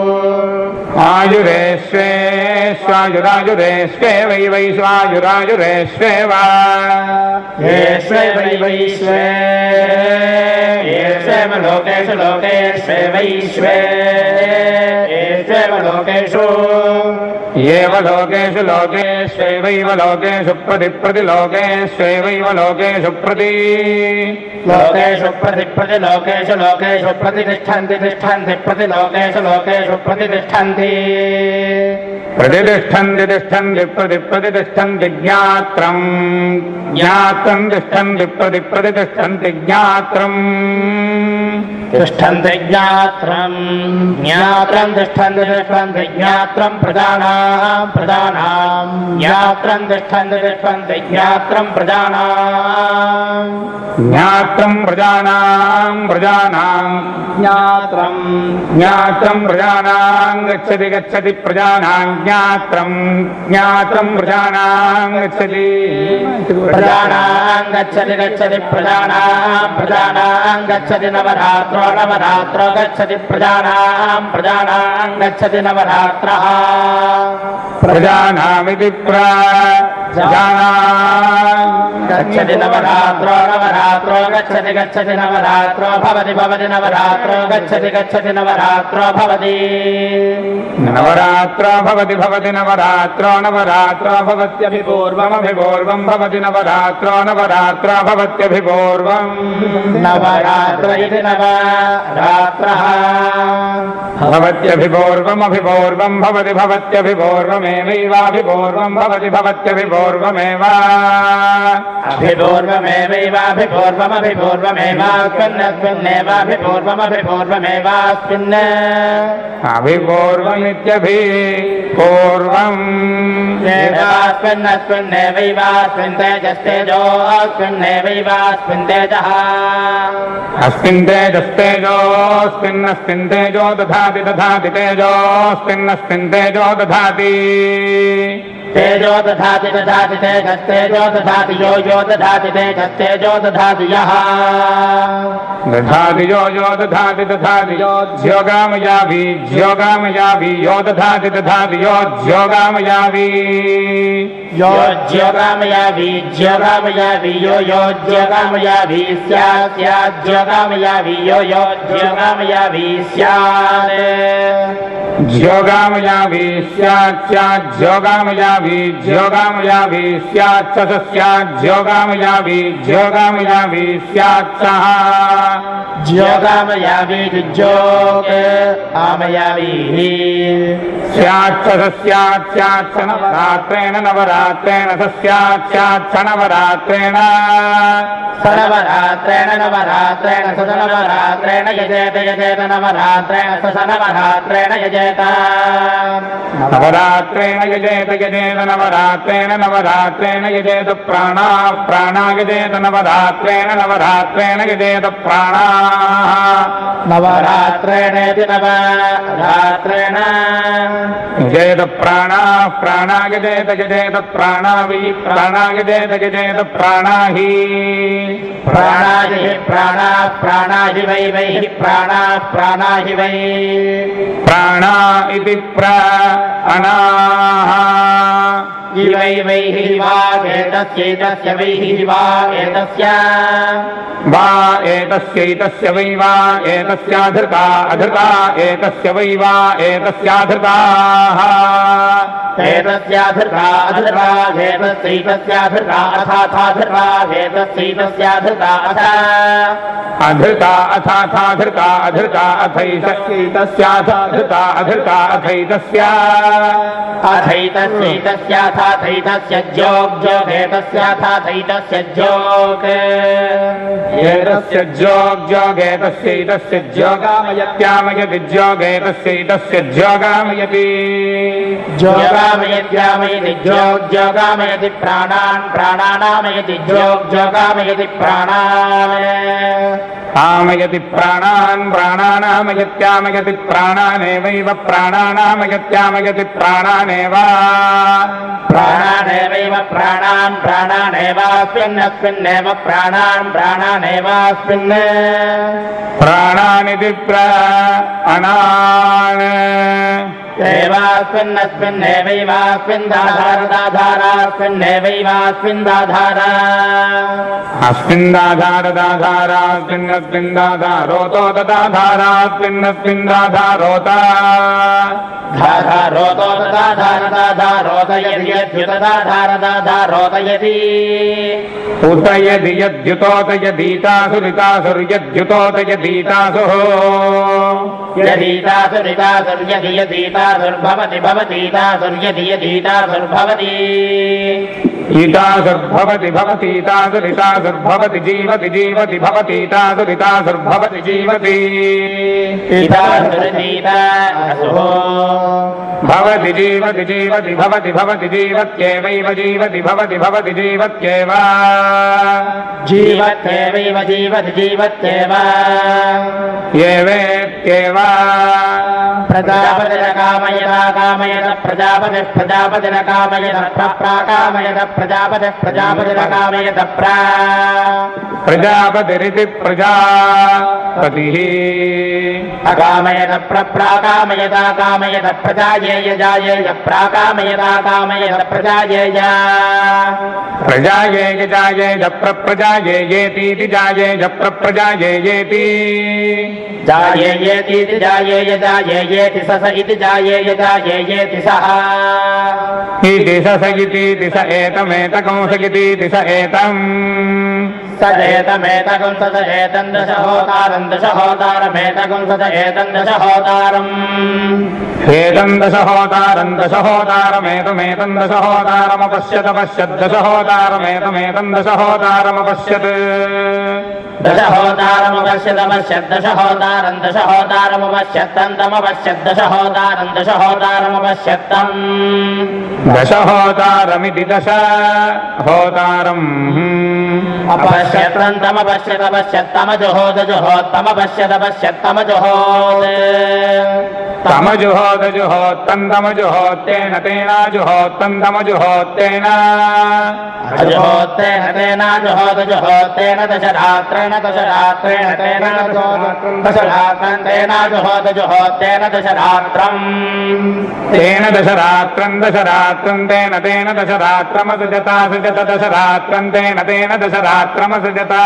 आयुरेश्वेश्वायुरायुरेश्वे वै वैश्वायुरायुरेश्वेव येष्वे वै वैश्वे येष्वेव लोकेषु लोकेष्वे वैश्वे येष्वेव लोकेषु येव लोकेषु लोकेष्वैव लोकेषु प्रतिलोकेष्वैव लोकेषु प्रति लोकेषु प्रति लोकेषु लोकेषु प्रतिष्ठन्ति तिष्ठन्ति प्रति लोकेषु लोकेषु प्रतिष्ठन्ति प्रतिष्ठन्ति तिष्ठन्ति प्रतिष्ठन्ति ज्ञात्रम् ज्ञात्रम् तिष्ठन्ति प्रतिष्ठन्ति ज्ञात्रम् तिष्ठन्ति ज्ञात्रम् ज्ञात्रम् तिष्ठन्ति तिष्ठन्ति ज्ञात्रम् प्रजानाम् प्रजानाम् ज्ञात्रम् तिष्ठन्ति तिष्ठन्ति ज्ञात्रम् प्रजानाम् ज्ञात्रम् प्रजानाम् प्रजानाम् ज्ञात्रम् ज्ञात्रम् प्रजानाम् गच्छति गच्छति प्रजानाम् ज्ञात्रम् ज्ञात्रम् प्रजानाम् गच्छति प्रजानाम् गच्छति गच्छति प्रजानाम् प्रजानाम् गच्छति नवरात्रो नवरात्रो गच्छति प्रजानाम् प्रजानाम् गच्छति नवरात्रः प्रजानामिति प्रजानाम् गच्छति नवरात्रो नवरात्रो गच्छति गच्छति नवरात्रो भवति भवति नवरात्रो गच्छति गच्छति नवरात्रो भवति नवरात्रो भवति भवति नवरात्रो नवरात्रो भवत्यभिपूर्वमभिपूर्वं भवति नवरात्रो नवरात्रो भवत्यभिपूर्वम् नवरात्र इति नवरात्रः भवत्यभिपूर्वमभिपूर्वं भवति भवत्यभिपूर्वमेवैवाभिपूर्वं भवति भवत्यभिपूर्वमेव अभिपूर्वमेवैवाभिपूर्वमेवास्मिन्नेवाभिपूर्वमभिपूर्वमेवास्मिन् अभिपूर्वमित्यभिपूर्वम् अस्मिन्नेवैवास्मिन् तेजस्तेजोऽस्मिन्नेवैवास्मिन् तेजः अस्मिन् तेजस्तेजोऽस्मिन्नस्मिन् तेजो दधाति दधाति तेजोऽस्मिन्नस्मिन् तेजो दधाति तेजो दधाति दधाति तेजस्तेजो दधाति यो यो दधाति तेजस्तेजो दधाति यः दधाति यो यो दधाति दधाति यो ज्योगामयाभि ज्योगामयाभि यो दधाति दधाति यो ज्योगामयाभि यो ज्योगामयाभि ज्योगामयाभि यो यो ज्योगामयाभि स्यात् स्यात् ज्योगामयाभि यो यो ज्योगामयाभि स्यात् ज्योगामयाभि स्यात् स्यात् ज्योगामयाभि ज्योगामयाभि स्यात् स स्यात् ज्योगामयाभि ज्योगामयाभि स्यात् सः ज्योगामयाभि जोग आमयाभिः स्यात् स स्यात् स्यात् स नवरात्रेण नवरात्रेण स स्यात् स्यात् स नवरात्रेण नवरात्रेण नवरात्रेण स नवरात्रेण यजेत यजेत नवरात्रेण स नवरात्रेण यजेत नवरात्रेण यजेत यजेत नवरात्रेण नवरात्रेण यजेत प्राणा प्राणा यजेत नवरात्रेण नवरात्रेण यजेत प्राणाः नवरात्रेणेति नवरात्रेण यजेत प्राणाः प्राणा यजेत यजेत प्राणा वै प्राणा यजेत यजेत प्राणा हि प्राणाहि प्राणाः प्राणाहि वै वै प्राणाः प्राणाहि वै प्राणा इति प्राणाः वै वै वा एतस्यैतस्य वै वा एतस्य वा एतस्यैतस्य वै वा एतस्याधृता अधृता एतस्य वै वा एतस्याधृताः एतस्याधृता अधृता एतस्यैतस्याधृता अथाथाधृता एतस्यैतस्याधृता अथ अधृता अथाथाधृता अधृता अथैतस्यैतस्याथाधृता अधृता अथैतस्य अथैतस्यैतस्याथाथैतस्य जोग जोगेतस्याथाथैतस्य जोग एतस्य ज्योगेतस्यैतस्य ज्योगामयत्यामयति ज्योगेतस्यैतस्य ज्योगामयति ज्योगामयत्यामयति ज्योगामयति प्राणान् प्राणानामयति ज्योगामयति प्राणान् आमयति प्राणान् प्राणानामयत्यामयति प्राणानेवैव प्राणानामयत्यामयति प्राणानेव प्राणानेवैव प्राणान् प्राणानेवास्मिन्नस्मिन्नेव प्राणान् प्राणानेवास्मिन् प्राणानिति प्राणान् एवास्मिन्नस्मिन्नेवैवास्मिन् दाधारदाधारास्मिन्नेवैवास्मिन् दाधारा अस्मिन् दाधारदाधारास्मिन्नस्मिन् दाधारोतो तदाधारास्मिन्नस्मिन् दाधारोता धाधारोतो तदाधारदाधारोतयति यद्युतदाधारदाधारोतयति उत यदि यद्युतोत यदीतासुरितासुर्यद्युतोत यदीतासुः यदीतासुरितासुर्यदि यदीतासुर्भवति भवतीतासुर्यदि यदीतासुर्भवति ईतासुर्भवति भवतीतासुरितासुर्भवति जीवति जीवति भवतीतासुरितासुर्भवति जीवति भवति जीवति जीवति भवति भवति जीवत्येवैव जीवति भवति भवति जीवत्येव जीवत्येवैव जीवति जीवत्येव एवेत्येव प्रजापतिरकामयता कामयत प्रजापतिः प्रजापतिरकामयत प्राकामयत प्रजापतिः प्रजापतिरकामयत प्रजापतिरिति प्रजापतिः अकामयत प्राकामयता कामयत प्रजायेय जायेय प्राकामयता कामयत प्रजायेय प्रजायेय जायेय प्रजायेयेतीति जायेय प्रजायेयेति जायेयेतीति जायेय जायेयेति सस इति जायेय जायेयेति सः इति सस इति स एतमेतकं स इति स एतम् स एतमेतकं स एतं दशहोतारं दशहोतारमेतकं स एतं दशहोतारम् एतं दशहोतारं दशहोतारमेतमेतं दशहोतारमपश्यत पश्यत् दशहोतारमेतमेतं दशहोतारमपश्यत् दशहोतारमपश्यत पश्यत् दशहोतारं दशहोतारमपश्यत्तन्तमपश्यत् दशहोतारं दशहोतारमपश्यत्तम् दशहोतारमिति दशहोतारम् अपश्यत्तमपश्यत पश्यत्तमजुहोद जुहोत्तमपश्यत पश्यत्तमजुहोद तमजुहोद जुहोत्तन्तमजुहोत्तेन तेनाजुहोत्तन्तमजुहोत्तेन अजुहोत्तेन तेनाजुहोद जुहोत्तेन दशरात्रेण दशरात्रेण तेन दशरात्रं तेनाजुहोद जुहोत्तेन दशरात्रम् तेन दशरात्रं दशरात्रं तेन तेन दशरात्रमसृजता सृजत दशरात्रं तेन तेन दशरात्रमसृजता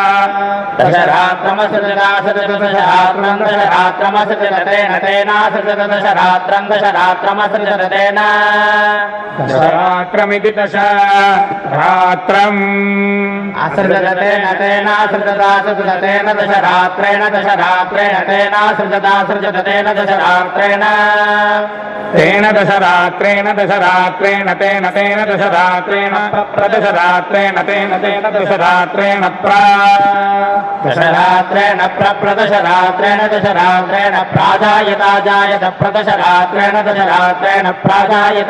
दशरात्रमसृजता सृजत दशरात्रं दशरात्रमसृजत तेन तेनासृजत दशरात्रं दशरात्रमसृजत तेन दशरात्रमिति दशरात्रम् असृजत तेन तेनासृजता सृजत तेन दशरात्रेण दशरात्रेण तेनासृजता सृजत तेन दशरात्रेण तेन दशरात्रेण दशरात्रेण तेन तेन दशरात्रेण प्रदशरात्रेण तेन तेन दशरात्रेण दशरात्रेण प्रदशरात्रेण दशरात्रेण प्राजायता जायत प्रदशरात्रेण दशरात्रेण प्राजायत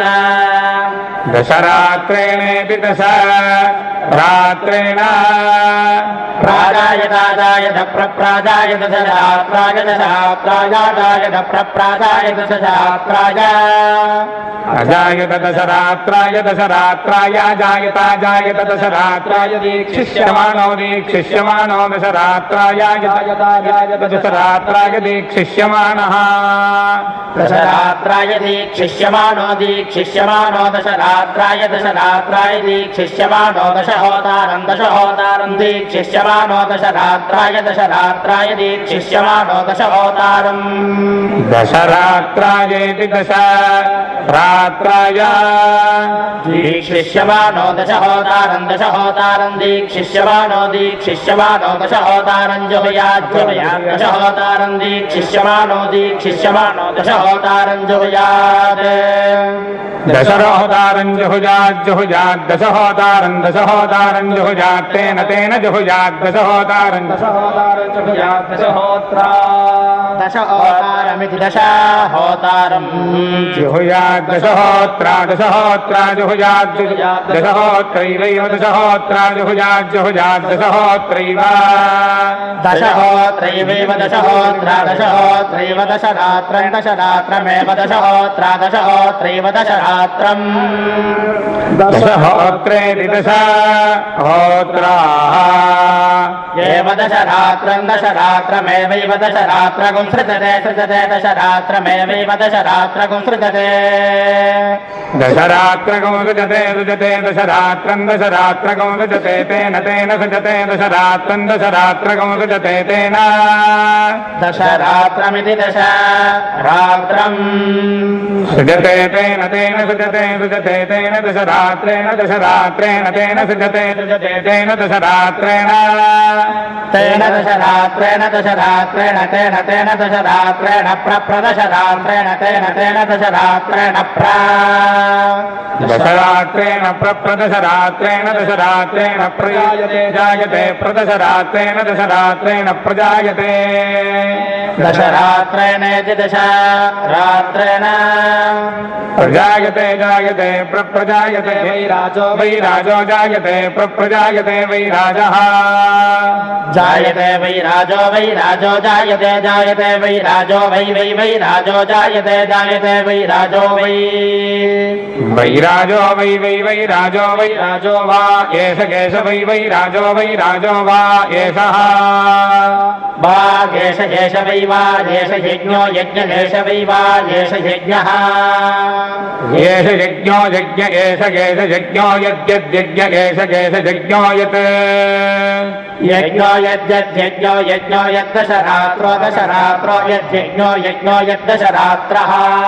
दशरात्रेणेति दशरात्रेण प्राजायता जायत प्रप्राजायत दशरात्राय दशरात्रायाजायत प्रप्राजायत दशरात्राय अजायत दशरात्राय दशरात्राय जायता जायत दशरात्राय दीक्षिष्यमाणो दीक्षिष्यमाणो दशरात्राय जायता जायत दशरात्राय दीक्षिष्यमाणः दशरात्राय दीक्षिष्यमाणो दीक्षिष्यमाणो दशरात्राय दशरात्राय दीक्षिष्यमाणो दशहोतारं दशहोतारं दीक्षिष्यमाणो दशरात्राय दशरात्राय दीक्षिष्यमाणो दशहोतारम् दशरात्रायेति दशरात्राय रात्राय दीक्षिष्यमानो दशहोतारं दीक्षिष्यमानो दशहोतारं जुहुयात् दशहोतारं दीक्षिष्यमानो दशहोतारं जुहुयात् दशहोतारं जुहुयात् दशहोतारं जुहुयात् तेन जुहुयात् दशहोतारं जुहुयात् दशहोत्रा दशहोतारमिति दशहोतारं जुहुयात् दशहोत्रा जुहुयात् दशहोत्रैव दशहोत्रा जुहुयात् दशहोत्रैव दशहोत्रैव दशरात्रं दशरात्रमेव दशहोत्रैव दशरात्रम् दशहोत्रेति दशहोत्राः एव दशरात्रमेवैव दशरात्रगुं सृजते दशरात्रमेवैव दशरात्रगुं सृजते दशरात्रगुं सृजते दशरात्रगुं सृजते तेन सृजते दशरात्रगुं सृजते तेन दशरात्रमिति दशरात्रम् सृजते तेन सृजते तेन दशरात्रेण तेन सृजते तेन दशरात्रेण तेन दशरात्रेण तेन दशरात्रेण प्रदशरात्रेण तेन दशरात्रेण दशरात्रेण प्रदशरात्रेण प्रजायते प्रदशरात्रेण प्रजायते दशरात्रेणेति दशरात्रेण प्रजायते जायते प्रजायते वैराजो जायते प्रजायते वैराजः जायते वैराजो जायते वैराजो वैराजो जायते वैराजो वैराजो वा एष वैराजो वा एषः वा येष वै वा येष यज्ञो यज्ञेश वै वा येष यज्ञः एष यज्ञो यज्ञ एष यज्ञो यद्यज्ञ एष यज्ञो यत् यज्ञो यज्ञो यद्दशरात्रो यज्ञो यद्दशरात्रः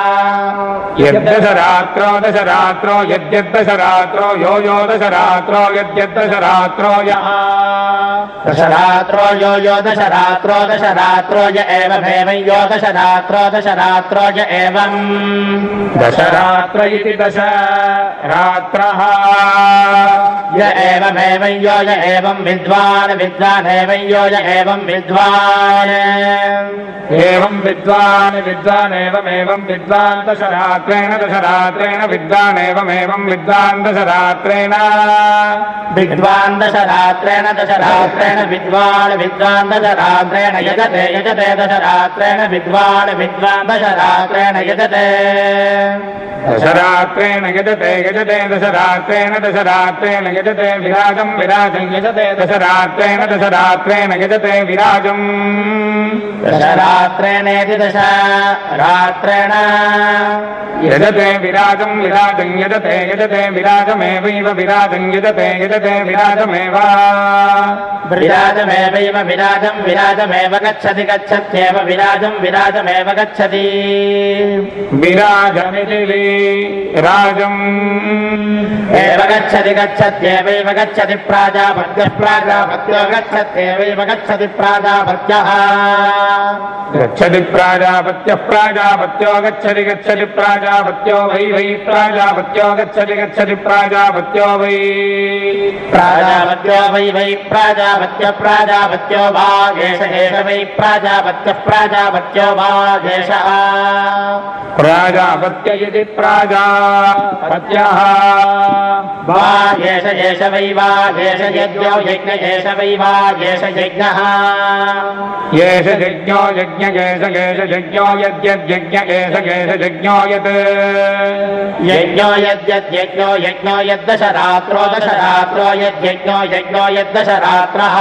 दशरात्रो यद्यद्दशरात्रो यो दशरात्रो यद्यद्दशरात्रो यः दशरात्रो यो दशरात्रो य एवमेव यो दशरात्रो य एवम् दशरात्र इति दशरात्रः य एवमेव यो य एवं विद्वानेव यो य एवं विद्वान् एवमेवं विद्वान् दशरात्रेण विद्वान् एवमेवं विद्वान् दशरात्रेण विद्वान् दशरात्रेण विद्वान् दशरात्रेण यजते दशरात्रेण विद्वान् दशरात्रेण यजते दशरात्रेण यजते दशरात्रेण यजते विराजं यजते दशरात्रेण यजते विराजं दशरात्रेणेति दशरात्रेण यजते विराजं यजते विराजमेवैव विराजं यजते विराजमेव विराजमेव गच्छत्येव विराजमेव गच्छति विराजमिति विराजम् एव गच्छत्येवैव गच्छति प्राजापत्यो गच्छत्येवैव गच्छति प्राजापत्यः गच्छति प्राजापत्यो गच्छति प्राजापत्यो वै प्राजापत्यो गच्छति प्राजापत्यो वै प्राजापत्यो वै प्राजापत्यो वा एष वै प्राजापत्यो वा एषः प्राजापत्य इति प्राजापत्यः वा एष वै वा एष यज्ञो यज्ञ एष वै वा एष यज्ञः एष यज्ञो यज्ञ यज्ञो यद्यज्ञ एष यज्ञो यत् यज्ञो यज्ञो यद्दशरात्रो यज्ञो यद्दशरात्रः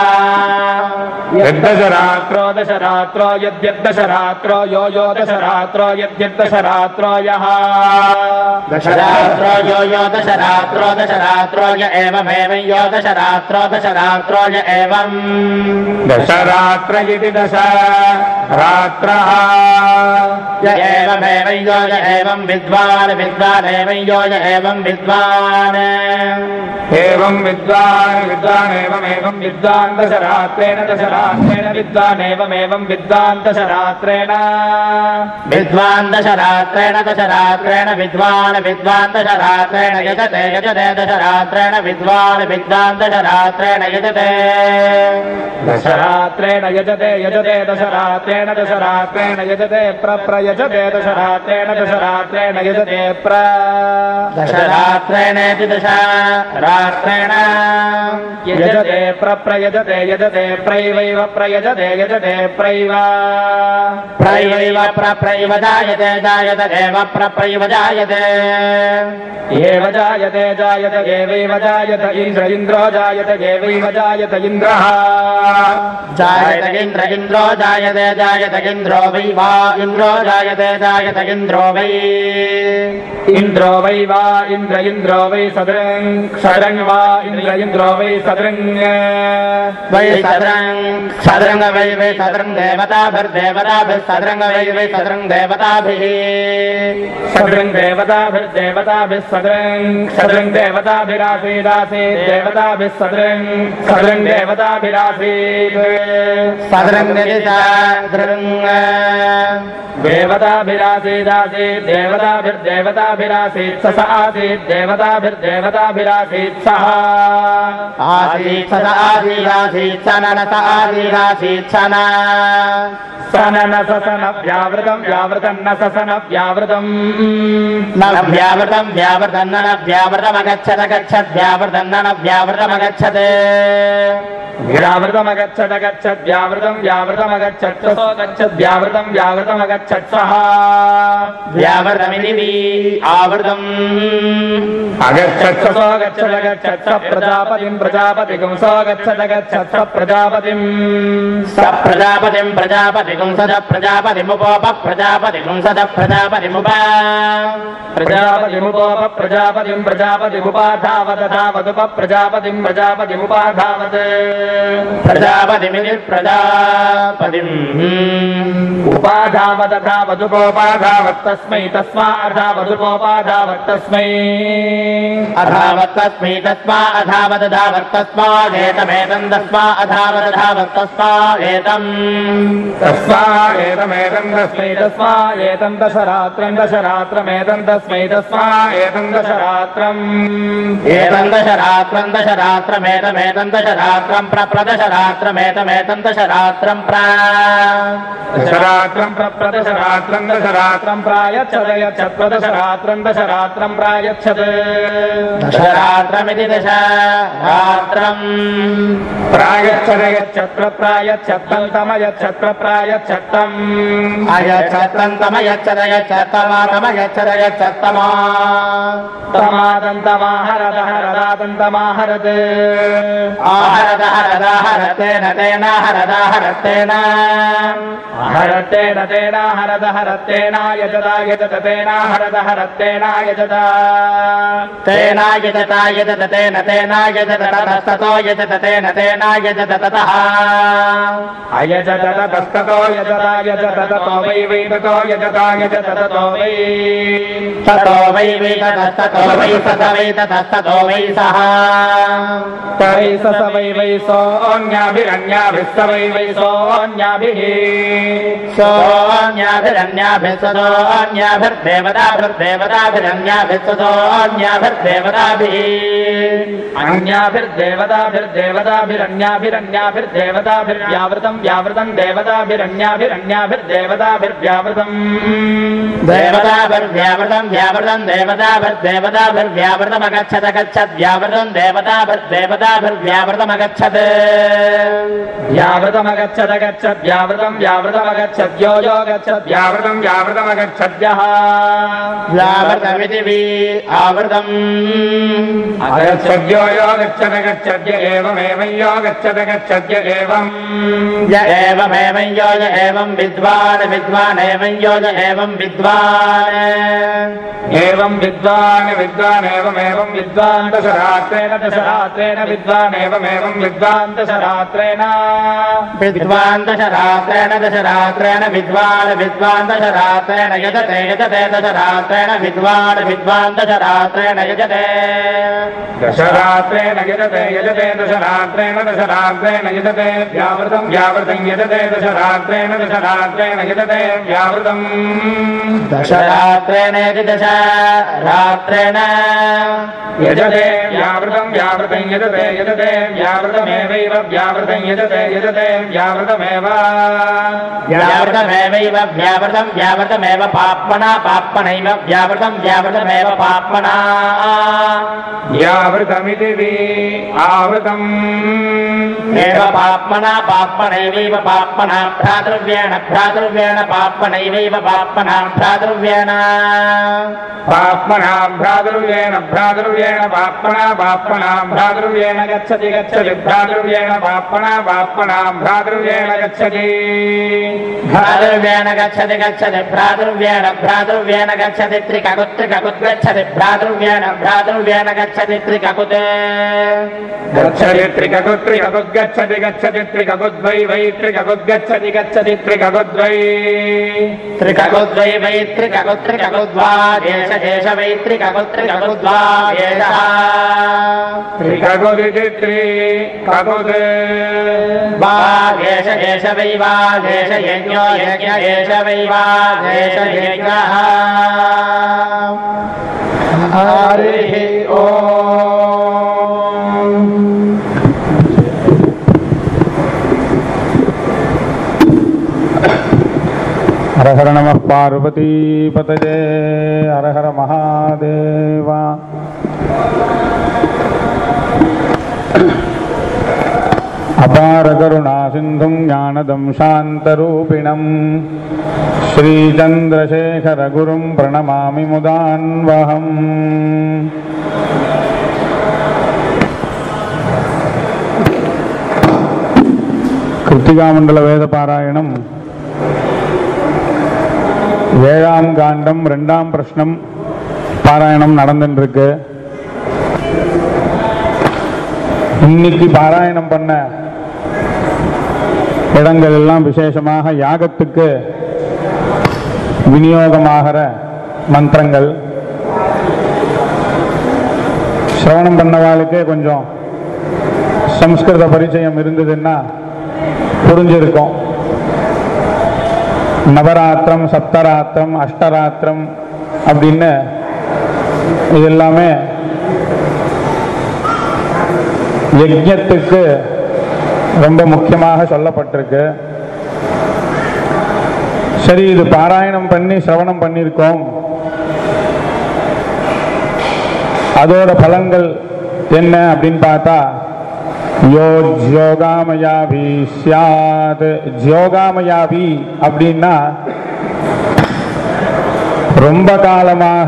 दशरात्रो यद्यद्दशरात्रो यो दशरात्रो यद्यद्दशरात्रो यः दशरात्रो यो दशरात्रो य एवमेव यो दशरात्रो य एवम् दशरात्र इति दशरात्र रात्रः य एवमेव यो य एवं विद्वान् विद्वानेव यो य एवं विद्वान् एवं विद्वान् विद्वानेवमेवं विद्वान् दशरात्रेण दशरात्रेण विद्वानेवमेवं विद्वान् दशरात्रेण विद्वान् दशरात्रेण दशरात्रेण विद्वान् विद्वान् दशरात्रेण यजते यजते दशरात्रेण विद्वान् विद्वान् दशरात्रेण यजते दशरात्रेण यजते यजते दशरात्रेण दशरात्रेण यजते प्रयजते दशरात्रेण दशरात्रेण यजते दशरात्रेणेति दशरात्रेण यजते प्रयजते यजते प्रैवैव प्रयजते यजते प्रैव प्रैवैव प्रैव जायते जायत एव प्रैव जायते एव जायते जायत एवैव जायत इन्द्र इन्द्रो जायत एवैव जायत इन्द्रः जायत इन्द्र इन्द्रो जायते जायत इन्द्रो वै वा इन्द्रो जायते जायत इन्द्रो वै इन्द्रो वै वा इन्द्र इन्द्रो वै सदृङ् सदृङ् वा इन्द्र इन्द्रो वै सदृङ् वै सदृङ् सदृङ् वै वै सदृङ् देवताभिर्देवताभिः सदृङ् वै वै सदृङ् देवताभिः सदृङ् देवताभिर्देवताभिः सदृङ् सदृङ् देवताभिरासीदासीत् देवताभिः सदृङ् सदृङ् देवताभिरासीत् सदृङ् सदृङ् देवताभिरासीदासीत् देवताभिर्देवताभिरासीत् स आसीत् देवताभिर्देवताभिरासीत् सः आसीत् स आसीदासीत् स न स आसीदासीत् स न सनन ससन व्यावृतं व्यावृतं न ससन व्यावृतं न व्यावृतं व्यावृतं न व्यावृतमगच्छत् गच्छत् व्यावृतं न व्यावृतमगच्छत् व्यावृतमगच्छत् गच्छत् व्यावृतं व्यावृतमगच्छत् सो गच्छत् व्यावृतं व्यावृतमगच्छत् सः व्यावृतमिति आवृतम् अगच्छत् सो गच्छत् गच्छत् स प्रजापतिं प्रजापतिं सो गच्छत् गच्छत् स प्रजापतिं प्रजापतिं सद प्रजापतिमुपोप प्रजापतिं सद प्रजापतिमुप प्रजापतिमुपोप प्रजापतिं प्रजापतिमुपाधावत धावदुप प्रजापतिं प्रजापतिमुपाधावत् प्रजापतिमिति प्रजापतिम् उपाधावत धावदुपोपाधावत् तस्मै तस्मा अधावदुपोपाधावत् तस्मै अधावत् तस्मै तस्मा अधावत् धावत् तस्मा एतमेतं तस्मा अधावत् धावत् तस्मा एतम् तस्मा एतमेतं तस्मै तस्मा एतं दशरात्रं दशरात्रमेतं तस्मै तस्मा एतं दशरात्रम् एतं दशरात्रं दशरात्रमेतमेतं दशरात्रं प्रदशरात्रमेतमेतं दशरात्रं दशरात्रं प्रदशरात्रं दशरात्रं प्रायच्छद यच्छत् प्रदशरात्रं दशरात्रं प्रायच्छत् दशरात्रमिति दशरात्रं प्रायच्छद यच्छत् प्रायच्छत्तं तमयच्छत् प्रायच्छत्तम् अयच्छत्तं तमयच्छद यच्छत्तमा तमयच्छद यच्छत्तमा तमादन्तमाहरद हरदादन्तमाहरद आहरद हरदाहरतेन तेन हरदाहरतेन हरतेन तेन हरद हरतेन यजदा यजत तेन हरद हरतेन यजदा तेन यजत यजत तेन तेन यजत ततस्ततो यजत तेन तेन यजत ततः अयजत ततस्ततो यजदा यजत ततो वै वै ततो यजदा यजत ततो वै ततो वै सत वै ततस्ततो वै सः तै स वै वै सोऽन्याभिरन्याभिः स वै वै सोऽन्याभिः सोऽन्याभिरन्याभिः सदोऽन्याभिर्देवताभिर्देवताभिरन्याभिः सदोऽन्याभिर्देवताभिः अन्याभिर्देवताभिर्देवताभिरन्याभिरन्याभिर्देवताभिर्व्यावृतं व्यावृतं देवताभिरन्याभिरन्याभिर्देवताभिर्व्यावृतम् देवताभिर्व्यावृतं व्यावृतं देवताभिर्व्यावृतमगच्छत् गच्छत् व्यावृतं देवताभिर्देवताभिर्व्यावृतमगच्छत् व्यावृतमगच्छत् गच्छत् व्यावृतं व्यावृतमगच्छत् यो यो गच्छत् व्यावृतं व्यावृतमगच्छद्यः व्यावृतमिति आवृतम् अगच्छद्यो यो गच्छत् गच्छद्य एवमेवं यो गच्छत् गच्छद्य एवम् एवमेवं योज एवं विद्वान् विद्वान् एवं योज एवं विद्वान् एवं विद्वान् विद्वान् एवमेवं विद्वान् दशरात्रेण दशरात्रेण विद्वान् एवमेवं विद्वान् दशरात्रेण विद्वान् दशरात्रेण दशरात्रेण विद्वान् विद्वान् दशरात्रेण यजते यजते दशरात्रेण विद्वान् विद्वान् दशरात्रेण यजते दशरात्रेण यजते यजते दशरात्रेण दशरात्रेण यजते व्यावृतं व्यावृतं यजते दशरात्रेण दशरात्रेण यजते व्यावृतं दशरात्रेण दशरात्रेण यजते व्यावृतं व्यावृतं यजते यजते व्यावृतमेवैव व्यावृतं यजते यजते व्यावृतमेव व्यावृतमेवैव व्यावृतं व्यावृतमेव पाप्मना पाप्मनैव व्यावृतं व्यावृतमेव पाप्मना व्यावृतमिति आवृतम् एव पाप्मना पाप्मनैवैव पाप्मना भ्रातृव्येण भ्रातृव्येण पाप्मनैवैव पाप्मना भ्रातृव्येण पाप्मना भ्रातृव्येण भ्रातृव्येण पाप्मना पाप्मना भ्रातृव्येण गच्छति गच्छति भ्रातृव्येण पाप्मना पाप्मना भ्रातृव्येण गच्छति भ्रातृव्येण गच्छति गच्छति भ्रातृव्येण भ्रातृव्येण गच्छति त्रिककुत् त्रिककुत् गच्छति भ्रातृव्येण भ्रातृव्येण गच्छति त्रिककुत् गच्छति त्रिककुत् त्रिककुत् गच्छति गच्छति त्रिककुद्वै वै त्रिककुत् गच्छति गच्छति त्रिककुद्वै त्रिककुद्वै वै त्रिककुत् त्रिककुद्वा देश देश वै त्रिककुत् त्रिककुद्वा देशः त्रिककुदिति त्रिककुत् वा देश देश वै वा देश यज्ञो यज्ञ देश वै वा देश यज्ञः हरिः ओम् हर हर नमः पार्वती पतये हर हर महादेव अपार करुणा सिंधुं ज्ञानदं शान्तरूपिणं श्रीचन्द्रशेखर गुरुं प्रणमामि मुदान्वहम् कृत्तिकामण्डल वेदपारायणं ஏழாம் காண்டம் இரண்டாம் பிரஷ்னம் பாராயணம் நடந்துருக்கு. இன்னைக்கு பாராயணம் பண்ண இடங்கள் எல்லாம் விசேஷமாக யாகத்துக்கு விநியோகமாகிற மந்திரங்கள். சிரவணம் பண்ணவாளுக்கே கொஞ்சம் சம்ஸ்கிருத பரிச்சயம் இருந்ததுன்னா புரிஞ்சிருக்கும். நவராத்திரம் சப்தராத்திரம் அஷ்டராத்திரம் அப்படின்னு இது எல்லாமே யஜ்ஞத்துக்கு ரொம்ப முக்கியமாக சொல்லப்பட்டிருக்கு. சரி, இது பாராயணம் பண்ணி சிரவணம் பண்ணியிருக்கோம், அதோட பலன்கள் என்ன அப்படின்னு பார்த்தா, யோ ஜோகாமயாவி ஸ்யாத். ஜோகாமயாவி அப்படின்னா ரொம்ப காலமாக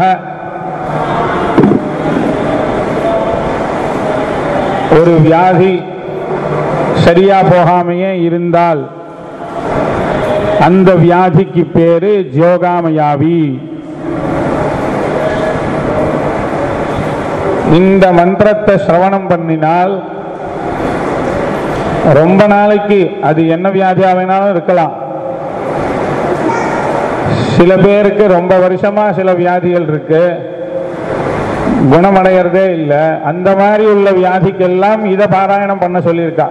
ஒரு வியாதி சரியா போகாமையே இருந்தால் அந்த வியாதிக்கு பேரு ஜோகாமயாவி. இந்த மந்திரத்தை சிரவணம் பண்ணினால் ரொம்ப நாளைக்கு அது என்ன வியாதியா வேணாலும் இருக்கலாம். சில பேருக்கு ரொம்ப வருஷமா சில வியாதிகள் இருக்கு, குணமடைகிறதே இல்லை. அந்த மாதிரி உள்ள வியாதிக்கெல்லாம் இதை பாராயணம் பண்ண சொல்லியிருக்கா.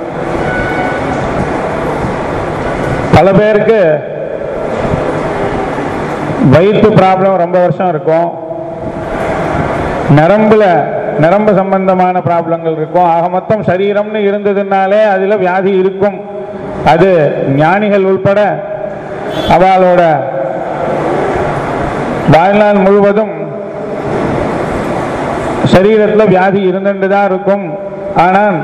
பல பேருக்கு வயிற்று ப்ராப்ளம் ரொம்ப வருஷம் இருக்கும், நரம்பு சம்பந்தமான ப்ராப்ளங்கள் இருக்கும். ஆக மொத்தம் சரீரம்னு இருந்ததுனாலே அதில் வியாதி இருக்கும். அது ஞானிகள் உள்பட அவளோட வாழ்நாள் முழுவதும் சரீரத்தில் வியாதி இருந்துட்டு தான் இருக்கும். ஆனால்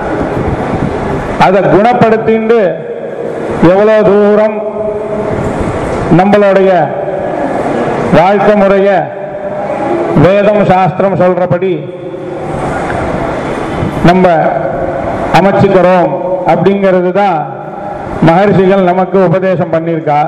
அதை குணப்படுத்திண்டு எவ்வளோ தூரம் நம்மளுடைய வாழ்க்கை முறைய வேதம் சாஸ்திரம் சொல்றபடி நம்ம அமைச்சுக்கிறோம் அப்படிங்கிறது தான் மகர்ஷிகள் நமக்கு உபதேசம் பண்ணியிருக்கா.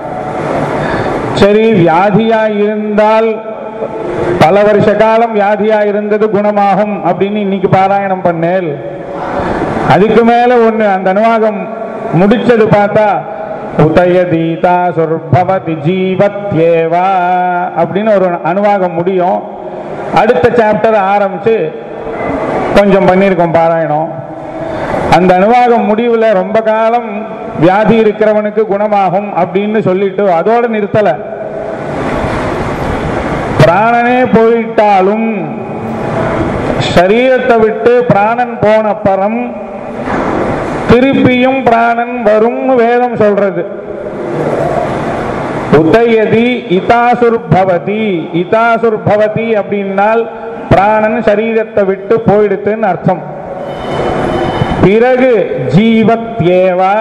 சரி, வியாதியா இருந்தால் பல வருஷ காலம் வியாதியா இருந்தது குணமாகும் அப்படின்னு இன்னைக்கு பாராயணம் பண்ணேல். அதுக்கு மேல ஒண்ணு அந்த அனுவாகம் முடிச்சது பார்த்தா உதயதீதா சுர்பவதி ஜீவத்யேவா அப்படின்னு ஒரு அனுவாகம் முடியும். அடுத்த சாப்டர் ஆரம்பிச்சு கொஞ்சம் பண்ணியிருக்கோம் பாராயணம். அந்த அனுவாகம் முடிவுல ரொம்ப காலம் வியாதி இருக்கிறவனுக்கு குணமாகும் அப்படின்னு சொல்லிட்டு அதோட நிறுத்தல. பிராணனே போயிட்டாலும் சரீரத்தை விட்டு பிராணன் போன பரம் திருப்பியும் பிராணன் வரும் வேதம் சொல்றது. உதயதி இதாசுர்பவதி, இதாசுர்பவதி அப்படின்னால் பிராணன் சரீரத்தை விட்டு போயிடுத்துன்னு அர்த்தம். பிறகு ஜீவத்யேவா,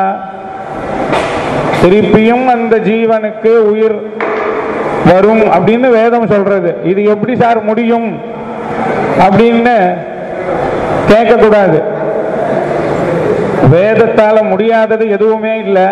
திருப்பியும் அந்த ஜீவனுக்கு உயிர் வரும் அப்படின்னு வேதம் சொல்றது. இது எப்படி சார் முடியும் அப்படின்னு கேட்கக்கூடாது. வேதத்தால முடியாதது எதுவுமே இல்லை.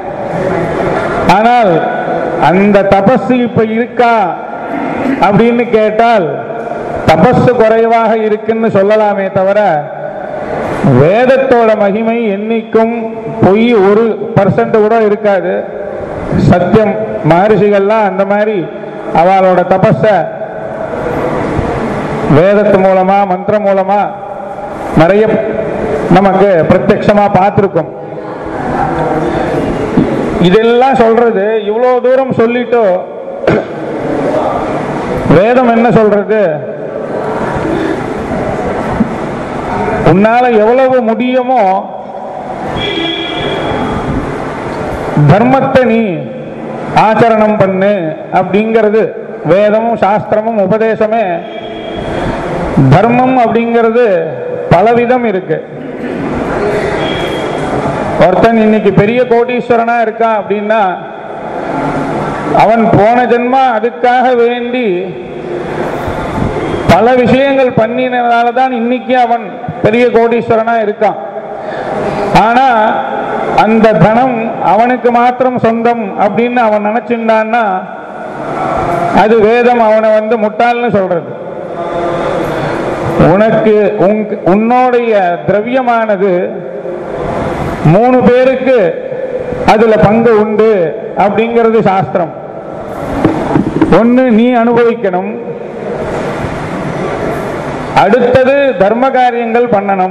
ஆனால் அந்த தபஸ் இப்ப இருக்கா அப்படின்னு கேட்டால் தபஸ் குறைவாக இருக்குன்னு சொல்லலாமே தவிர வேதத்தோட மகிமை என்னைக்கும் பொய் 1% கூட இருக்காது. சத்தியம். மகர்ஷிகள்லாம் அந்த மாதிரி அவளோட தபஸ வேதத்து மூலமா மந்திரம் மூலமா நிறைய நமக்கு பிரத்யட்சமா பார்த்திருக்கும். இதெல்லாம் சொல்றது இவ்வளவு தூரம் சொல்லிட்டோ வேதம் என்ன சொல்றது? உன்னால எவ்வளவு முடியுமோ தர்மத்தை நீ ஆச்சரணம் பண்ணு அப்படிங்கிறது வேதமும் சாஸ்திரமும் உபதேசமே. தர்மம் அப்படிங்கிறது பலவிதம் இருக்கு. ஒருத்தன் இன்னைக்கு பெரிய கோடீஸ்வரனா இருக்கா அப்படின்னா அவன் போன ஜென்மா அதுக்காக வேண்டி பல விஷயங்கள் பண்ணினதால தான் இன்னைக்கு அவன் பெரிய கோடீஸ்வரனா இருக்கான். ஆனா அந்த தனம் அவனுக்கு மாத்திரம் சொந்தம் அப்படின்னு அவன் நினைச்சிருந்தான்னா அது வேதம் அவனை முட்டாள்னு சொல்றது. உனக்கு உன்னுடைய திரவியமானது 3 பேருக்கு அதுல பங்கு உண்டு அப்படிங்கிறது சாஸ்திரம். ஒன்னு நீ அனுபவிக்கணும், அடுத்தது தர்ம காரியங்கள் பண்ணணும்,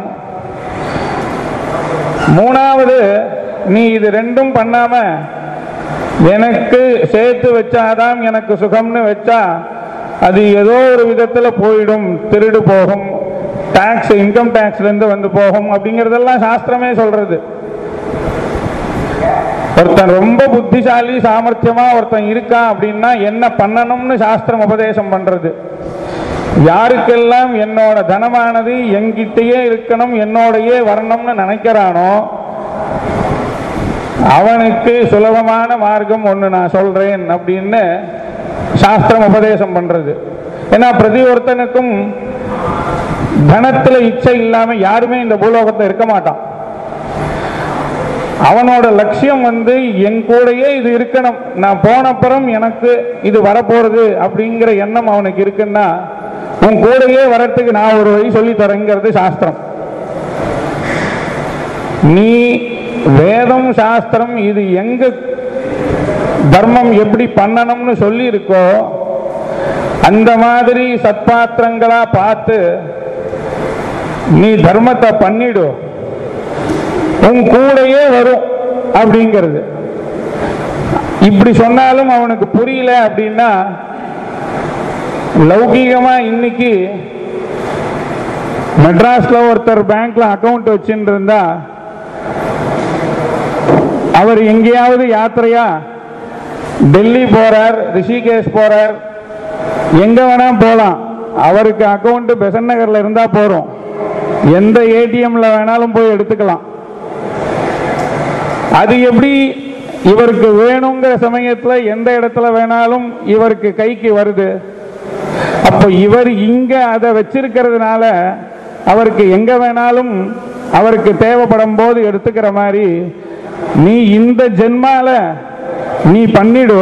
மூணாவது நீ இது ரெண்டும் பண்ணாம எனக்கு சேர்த்து வச்சாதான் எனக்கு சுகம்னு வச்சா அது ஏதோ ஒரு விதத்துல போயிடும், திருடு போகும், டாக்ஸ் இன்கம் டாக்ஸ்ல இருந்து போகும் அப்படிங்கறதெல்லாம் சாஸ்திரமே சொல்றது. ஒருத்தன் ரொம்ப புத்திசாலி சாமர்த்தியமா ஒருத்தன் இருக்கான் அப்படின்னா என்ன பண்ணணும்னு சாஸ்திரம் உபதேசம் பண்றது. யாருக்கெல்லாம் என்னோட தனமானது என்கிட்டயே இருக்கணும், என்னோடையே வரணும்னு நினைக்கிறானோ அவனுக்கு சுலபமான மார்க்கம் ஒண்ணு நான் சொல்றேன் அப்படின்னு சாஸ்திரம் உபதேசம் பண்றது. ஏன்னா பிரதி ஒருத்தனுக்கும் தனத்துல இச்சை இல்லாம யாருமே இந்த பூலோகத்துல இருக்க மாட்டான். அவனோட லட்சியம் என் கூடயே இது இருக்கணும், நான் போனப்புறம் எனக்கு இது வரப்போறது அப்படிங்கிற எண்ணம் அவனுக்கு இருக்குன்னா உன் கூடயே வரத்துக்கு நான் ஒரு வழி சொல்லி தரேங்கிறது சாஸ்திரம். நீ வேதம் சாஸ்திரம் இது எங்க தர்மம் எப்படி பண்ணணும்னு சொல்லி இருக்கோ அந்த மாதிரி சத்பாத்திரங்களா பார்த்து நீ தர்மத்தை பண்ணிடு, உன் கூடயே வரும் அப்படிங்கிறது. இப்படி சொன்னாலும் அவனுக்கு புரியல அப்படின்னா லௌகீகமா இன்னைக்கு மெட்ராஸ்ல ஒருத்தர் பேங்க்ல அக்கவுண்ட் வச்சுட்டு இருந்தா அவர் எங்கேயாவது யாத்திரையா டெல்லி போறார், ரிஷிகேஷ் போறார், எங்க வேணா போலாம், அவருக்கு அக்கவுண்ட் பெசன் நகர்ல இருந்தா போறோம், எந்த ஏடிஎம்ல வேணாலும் போய் எடுத்துக்கலாம். அது எப்படி இவருக்கு வேணுங்கிற சமயத்துல எந்த இடத்துல வேணாலும் இவருக்கு கைக்கு வருது? அப்போ இவர் இங்க அதை வச்சிருக்கிறதுனால அவருக்கு எங்க வேணாலும் அவருக்கு தேவைப்படும் போது எடுத்துக்கிற மாதிரி நீ இந்த ஜென்மால நீ பண்ணிடு,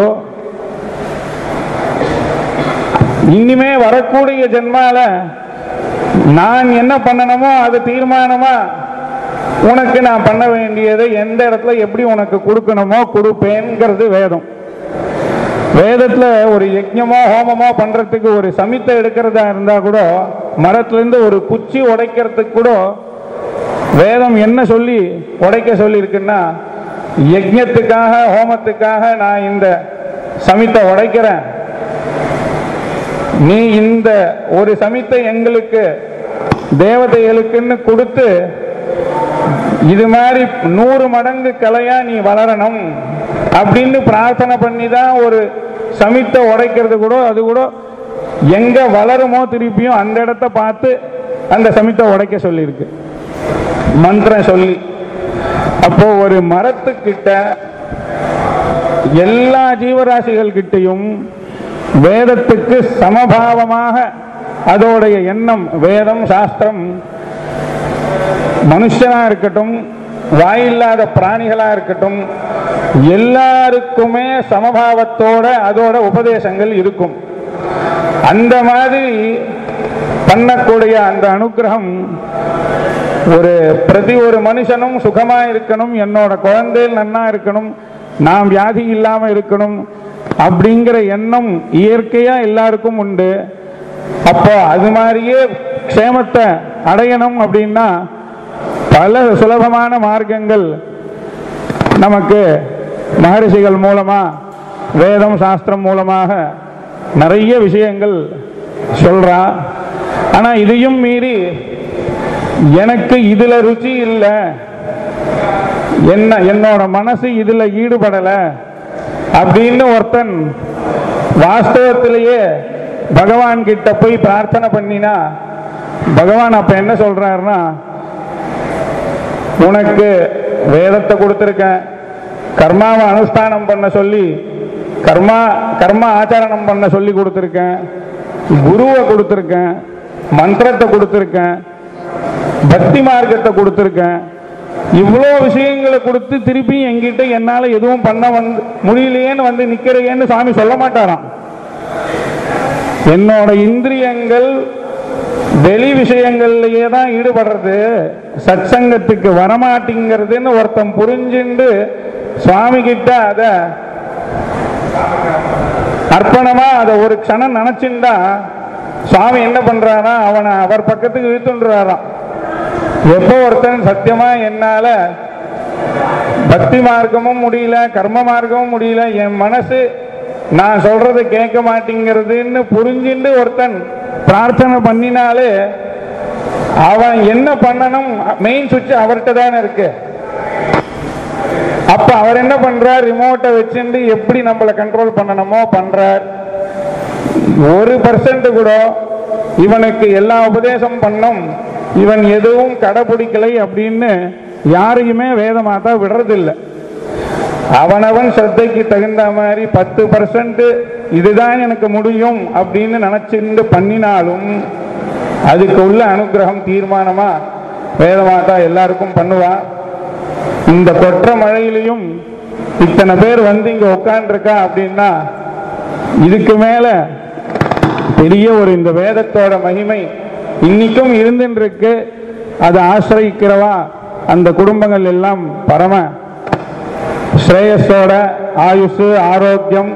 இனிமே வரக்கூடிய ஜென்மால நான் என்ன பண்ணணுமோ அது தீர்மானமா உனக்கு நான் பண்ண வேண்டியதை எந்த இடத்துல எப்படி உனக்கு கொடுக்கணுமோ கொடுப்பேன்ங்கிறது வேதம். வேதத்துல ஒரு யஜ்ஞமோ ஹோமமோ பண்றதுக்கு ஒரு சமித்தை எடுக்கிறதா இருந்தா கூட, மரத்துல இருந்து ஒரு குச்சி உடைக்கிறதுக்கு கூட வேதம் என்ன சொல்லி உடைக்க சொல்லி இருக்குன்னா, யஜ்ஞத்துக்காக ஹோமத்துக்காக நான் இந்த சமித்தை உடைக்கிறேன், நீ இந்த ஒரு சமித்தை எங்களுக்கு தேவதைகளுக்குன்னு கொடுத்து இது மாதிரி 100 மடங்கு கலையா நீ வளரணும் அப்படின்னு பிரார்த்தனை பண்ணி தான் ஒரு சமித்தை உடைக்கிறது கூட, அது கூட எங்க வளருமோ திருப்பியும் அந்த இடத்த பார்த்து அந்த சமித்தை உடைக்க சொல்லியிருக்கு மந்திரம் சொல்லி. அப்போ ஒரு மரத்துக்கிட்ட எல்லா ஜீவராசிகள் கிட்டையும் வேதத்துக்கு சமபாவமாக அதோடைய எண்ணம், வேதம் சாஸ்திரம் மனுஷனா இருக்கட்டும் வாயில்லாத பிராணிகளா இருக்கட்டும் எல்லாருக்குமே சமபாவத்தோட அதோட உபதேசங்கள் இருக்கும். அந்த மாதிரி பண்ணக்கூடிய அந்த அனுகிரகம் ஒரு மனுஷனும் சுகமா இருக்கணும், என்னோட குழந்தைகள் நன்னா இருக்கணும், நாம் வியாதி இல்லாம இருக்கணும் அப்படிங்கிற எண்ணம் இயற்கையா எல்லாருக்கும் உண்டு. அப்போ அது மாதிரியே க்ஷேமத்தை அடையணும் அப்படின்னா பல சுலபமான மார்க்கங்கள் நமக்கு மகரிஷிகள் மூலமா வேதம் சாஸ்திரம் மூலமாக நிறைய விஷயங்கள் சொல்றா. ஆனா இதையும் மீறி எனக்கு இதுல ருச்சி இல்லை, என்னோட மனசு இதுல ஈடுபடல அப்படின்னு ஒருத்தன் வாஸ்தவத்திலேயே பகவான் கிட்ட போய் பிரார்த்தனை பண்ணினா, பகவான் அப்ப என்ன சொல்றாருன்னா, உனக்கு வேதத்தை கொடுத்திருக்கேன், கர்மாவை அனுஷ்டானம் பண்ண சொல்லி கர்ம ஆச்சரணம் பண்ண சொல்லி கொடுத்திருக்கேன், குருவை கொடுத்திருக்கேன், மந்திரத்தை கொடுத்திருக்கேன், பக்தி மார்க்கத்தை கொடுத்திருக்கேன், இவ்வளோ விஷயங்களை கொடுத்து திருப்பி என்கிட்ட என்னால எதுவும் பண்ண முடியலையேன்னு வந்து நிக்கிறேன்னு சாமி சொல்ல மாட்டாராம். என்னோட இந்திரியங்கள் வெளி விஷயங்கள்லயே தான் ஈடுபடுறது, சத்சங்கத்துக்கு வரமாட்டேங்கிறதுன்னு ஒருத்தன் புரிஞ்சுண்டு சுவாமி கிட்ட அத அர்ப்பணமா அதை ஒரு க்ஷணம் நினைச்சுண்டா சுவாமி என்ன பண்றாரா, அவனை அவர் பக்கத்துக்கு இழுத்துன்றாராம். எப்போ ஒருத்தன் சத்தியமா என்னால பக்தி மார்க்கமும் முடியல கர்ம மார்க்கமும் முடியல, என் மனசு நான் சொல்றது கேட்க மாட்டேங்கிறதுன்னு புரிஞ்சுண்டு ஒருத்தன் பிரார்த்தனை பண்ணினாலே அவன் என்ன பண்ணணும், மெயின் சுவிட்ச் அவர்கிட்ட தானே இருக்கு. அப்ப அவர் என்ன பண்றார், ரிமோட்டை வச்சுட்டு எப்படி நம்மளை கண்ட்ரோல் பண்ணணுமோ பண்றார். 1% கூட இவனுக்கு எல்லா உபதேசம் பண்ணும், இவன் எதுவும் கடைபிடிக்கலை அப்படின்னு யாரையுமே வேதமாதா விடுறதில்லை. அவனவன் ஸ்ரத்தைக்கு தகுந்த மாதிரி 10% இதுதான் எனக்கு முடியும் அப்படின்னு நினைச்சிருந்து பண்ணினாலும் அதுக்கு உள்ள அனுகிரகம் தீர்மானமா வேதமாதா எல்லாருக்கும் பண்ணுவா. இந்த கொற்ற மழையிலையும் இத்தனை பேர் வந்து இங்க உட்கார்ந்துருக்கா அப்படின்னா இதுக்கு மேல பெரிய ஒரு இந்த வேதத்தோட மகிமை இன்னைக்கும் இருந்துட்டு இருக்கு. அதை ஆசிரியிக்கிறவா அந்த குடும்பங்கள் எல்லாம் பரம ஸ்ரேயஸோட ஆயுசு ஆரோக்கியம்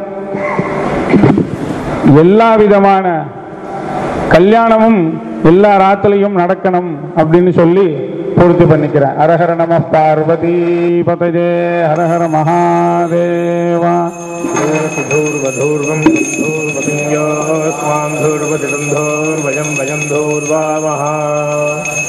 எல்லா விதமான கல்யாணமும் எல்லா ராத்திலையும் நடக்கணும் அப்படின்னு சொல்லி பூர்த்தி பண்ணிக்கிறேன். ஹரஹர நம பார்வதி பதஜே ஹரஹர மகாதேவா. धूर्वधूर्वं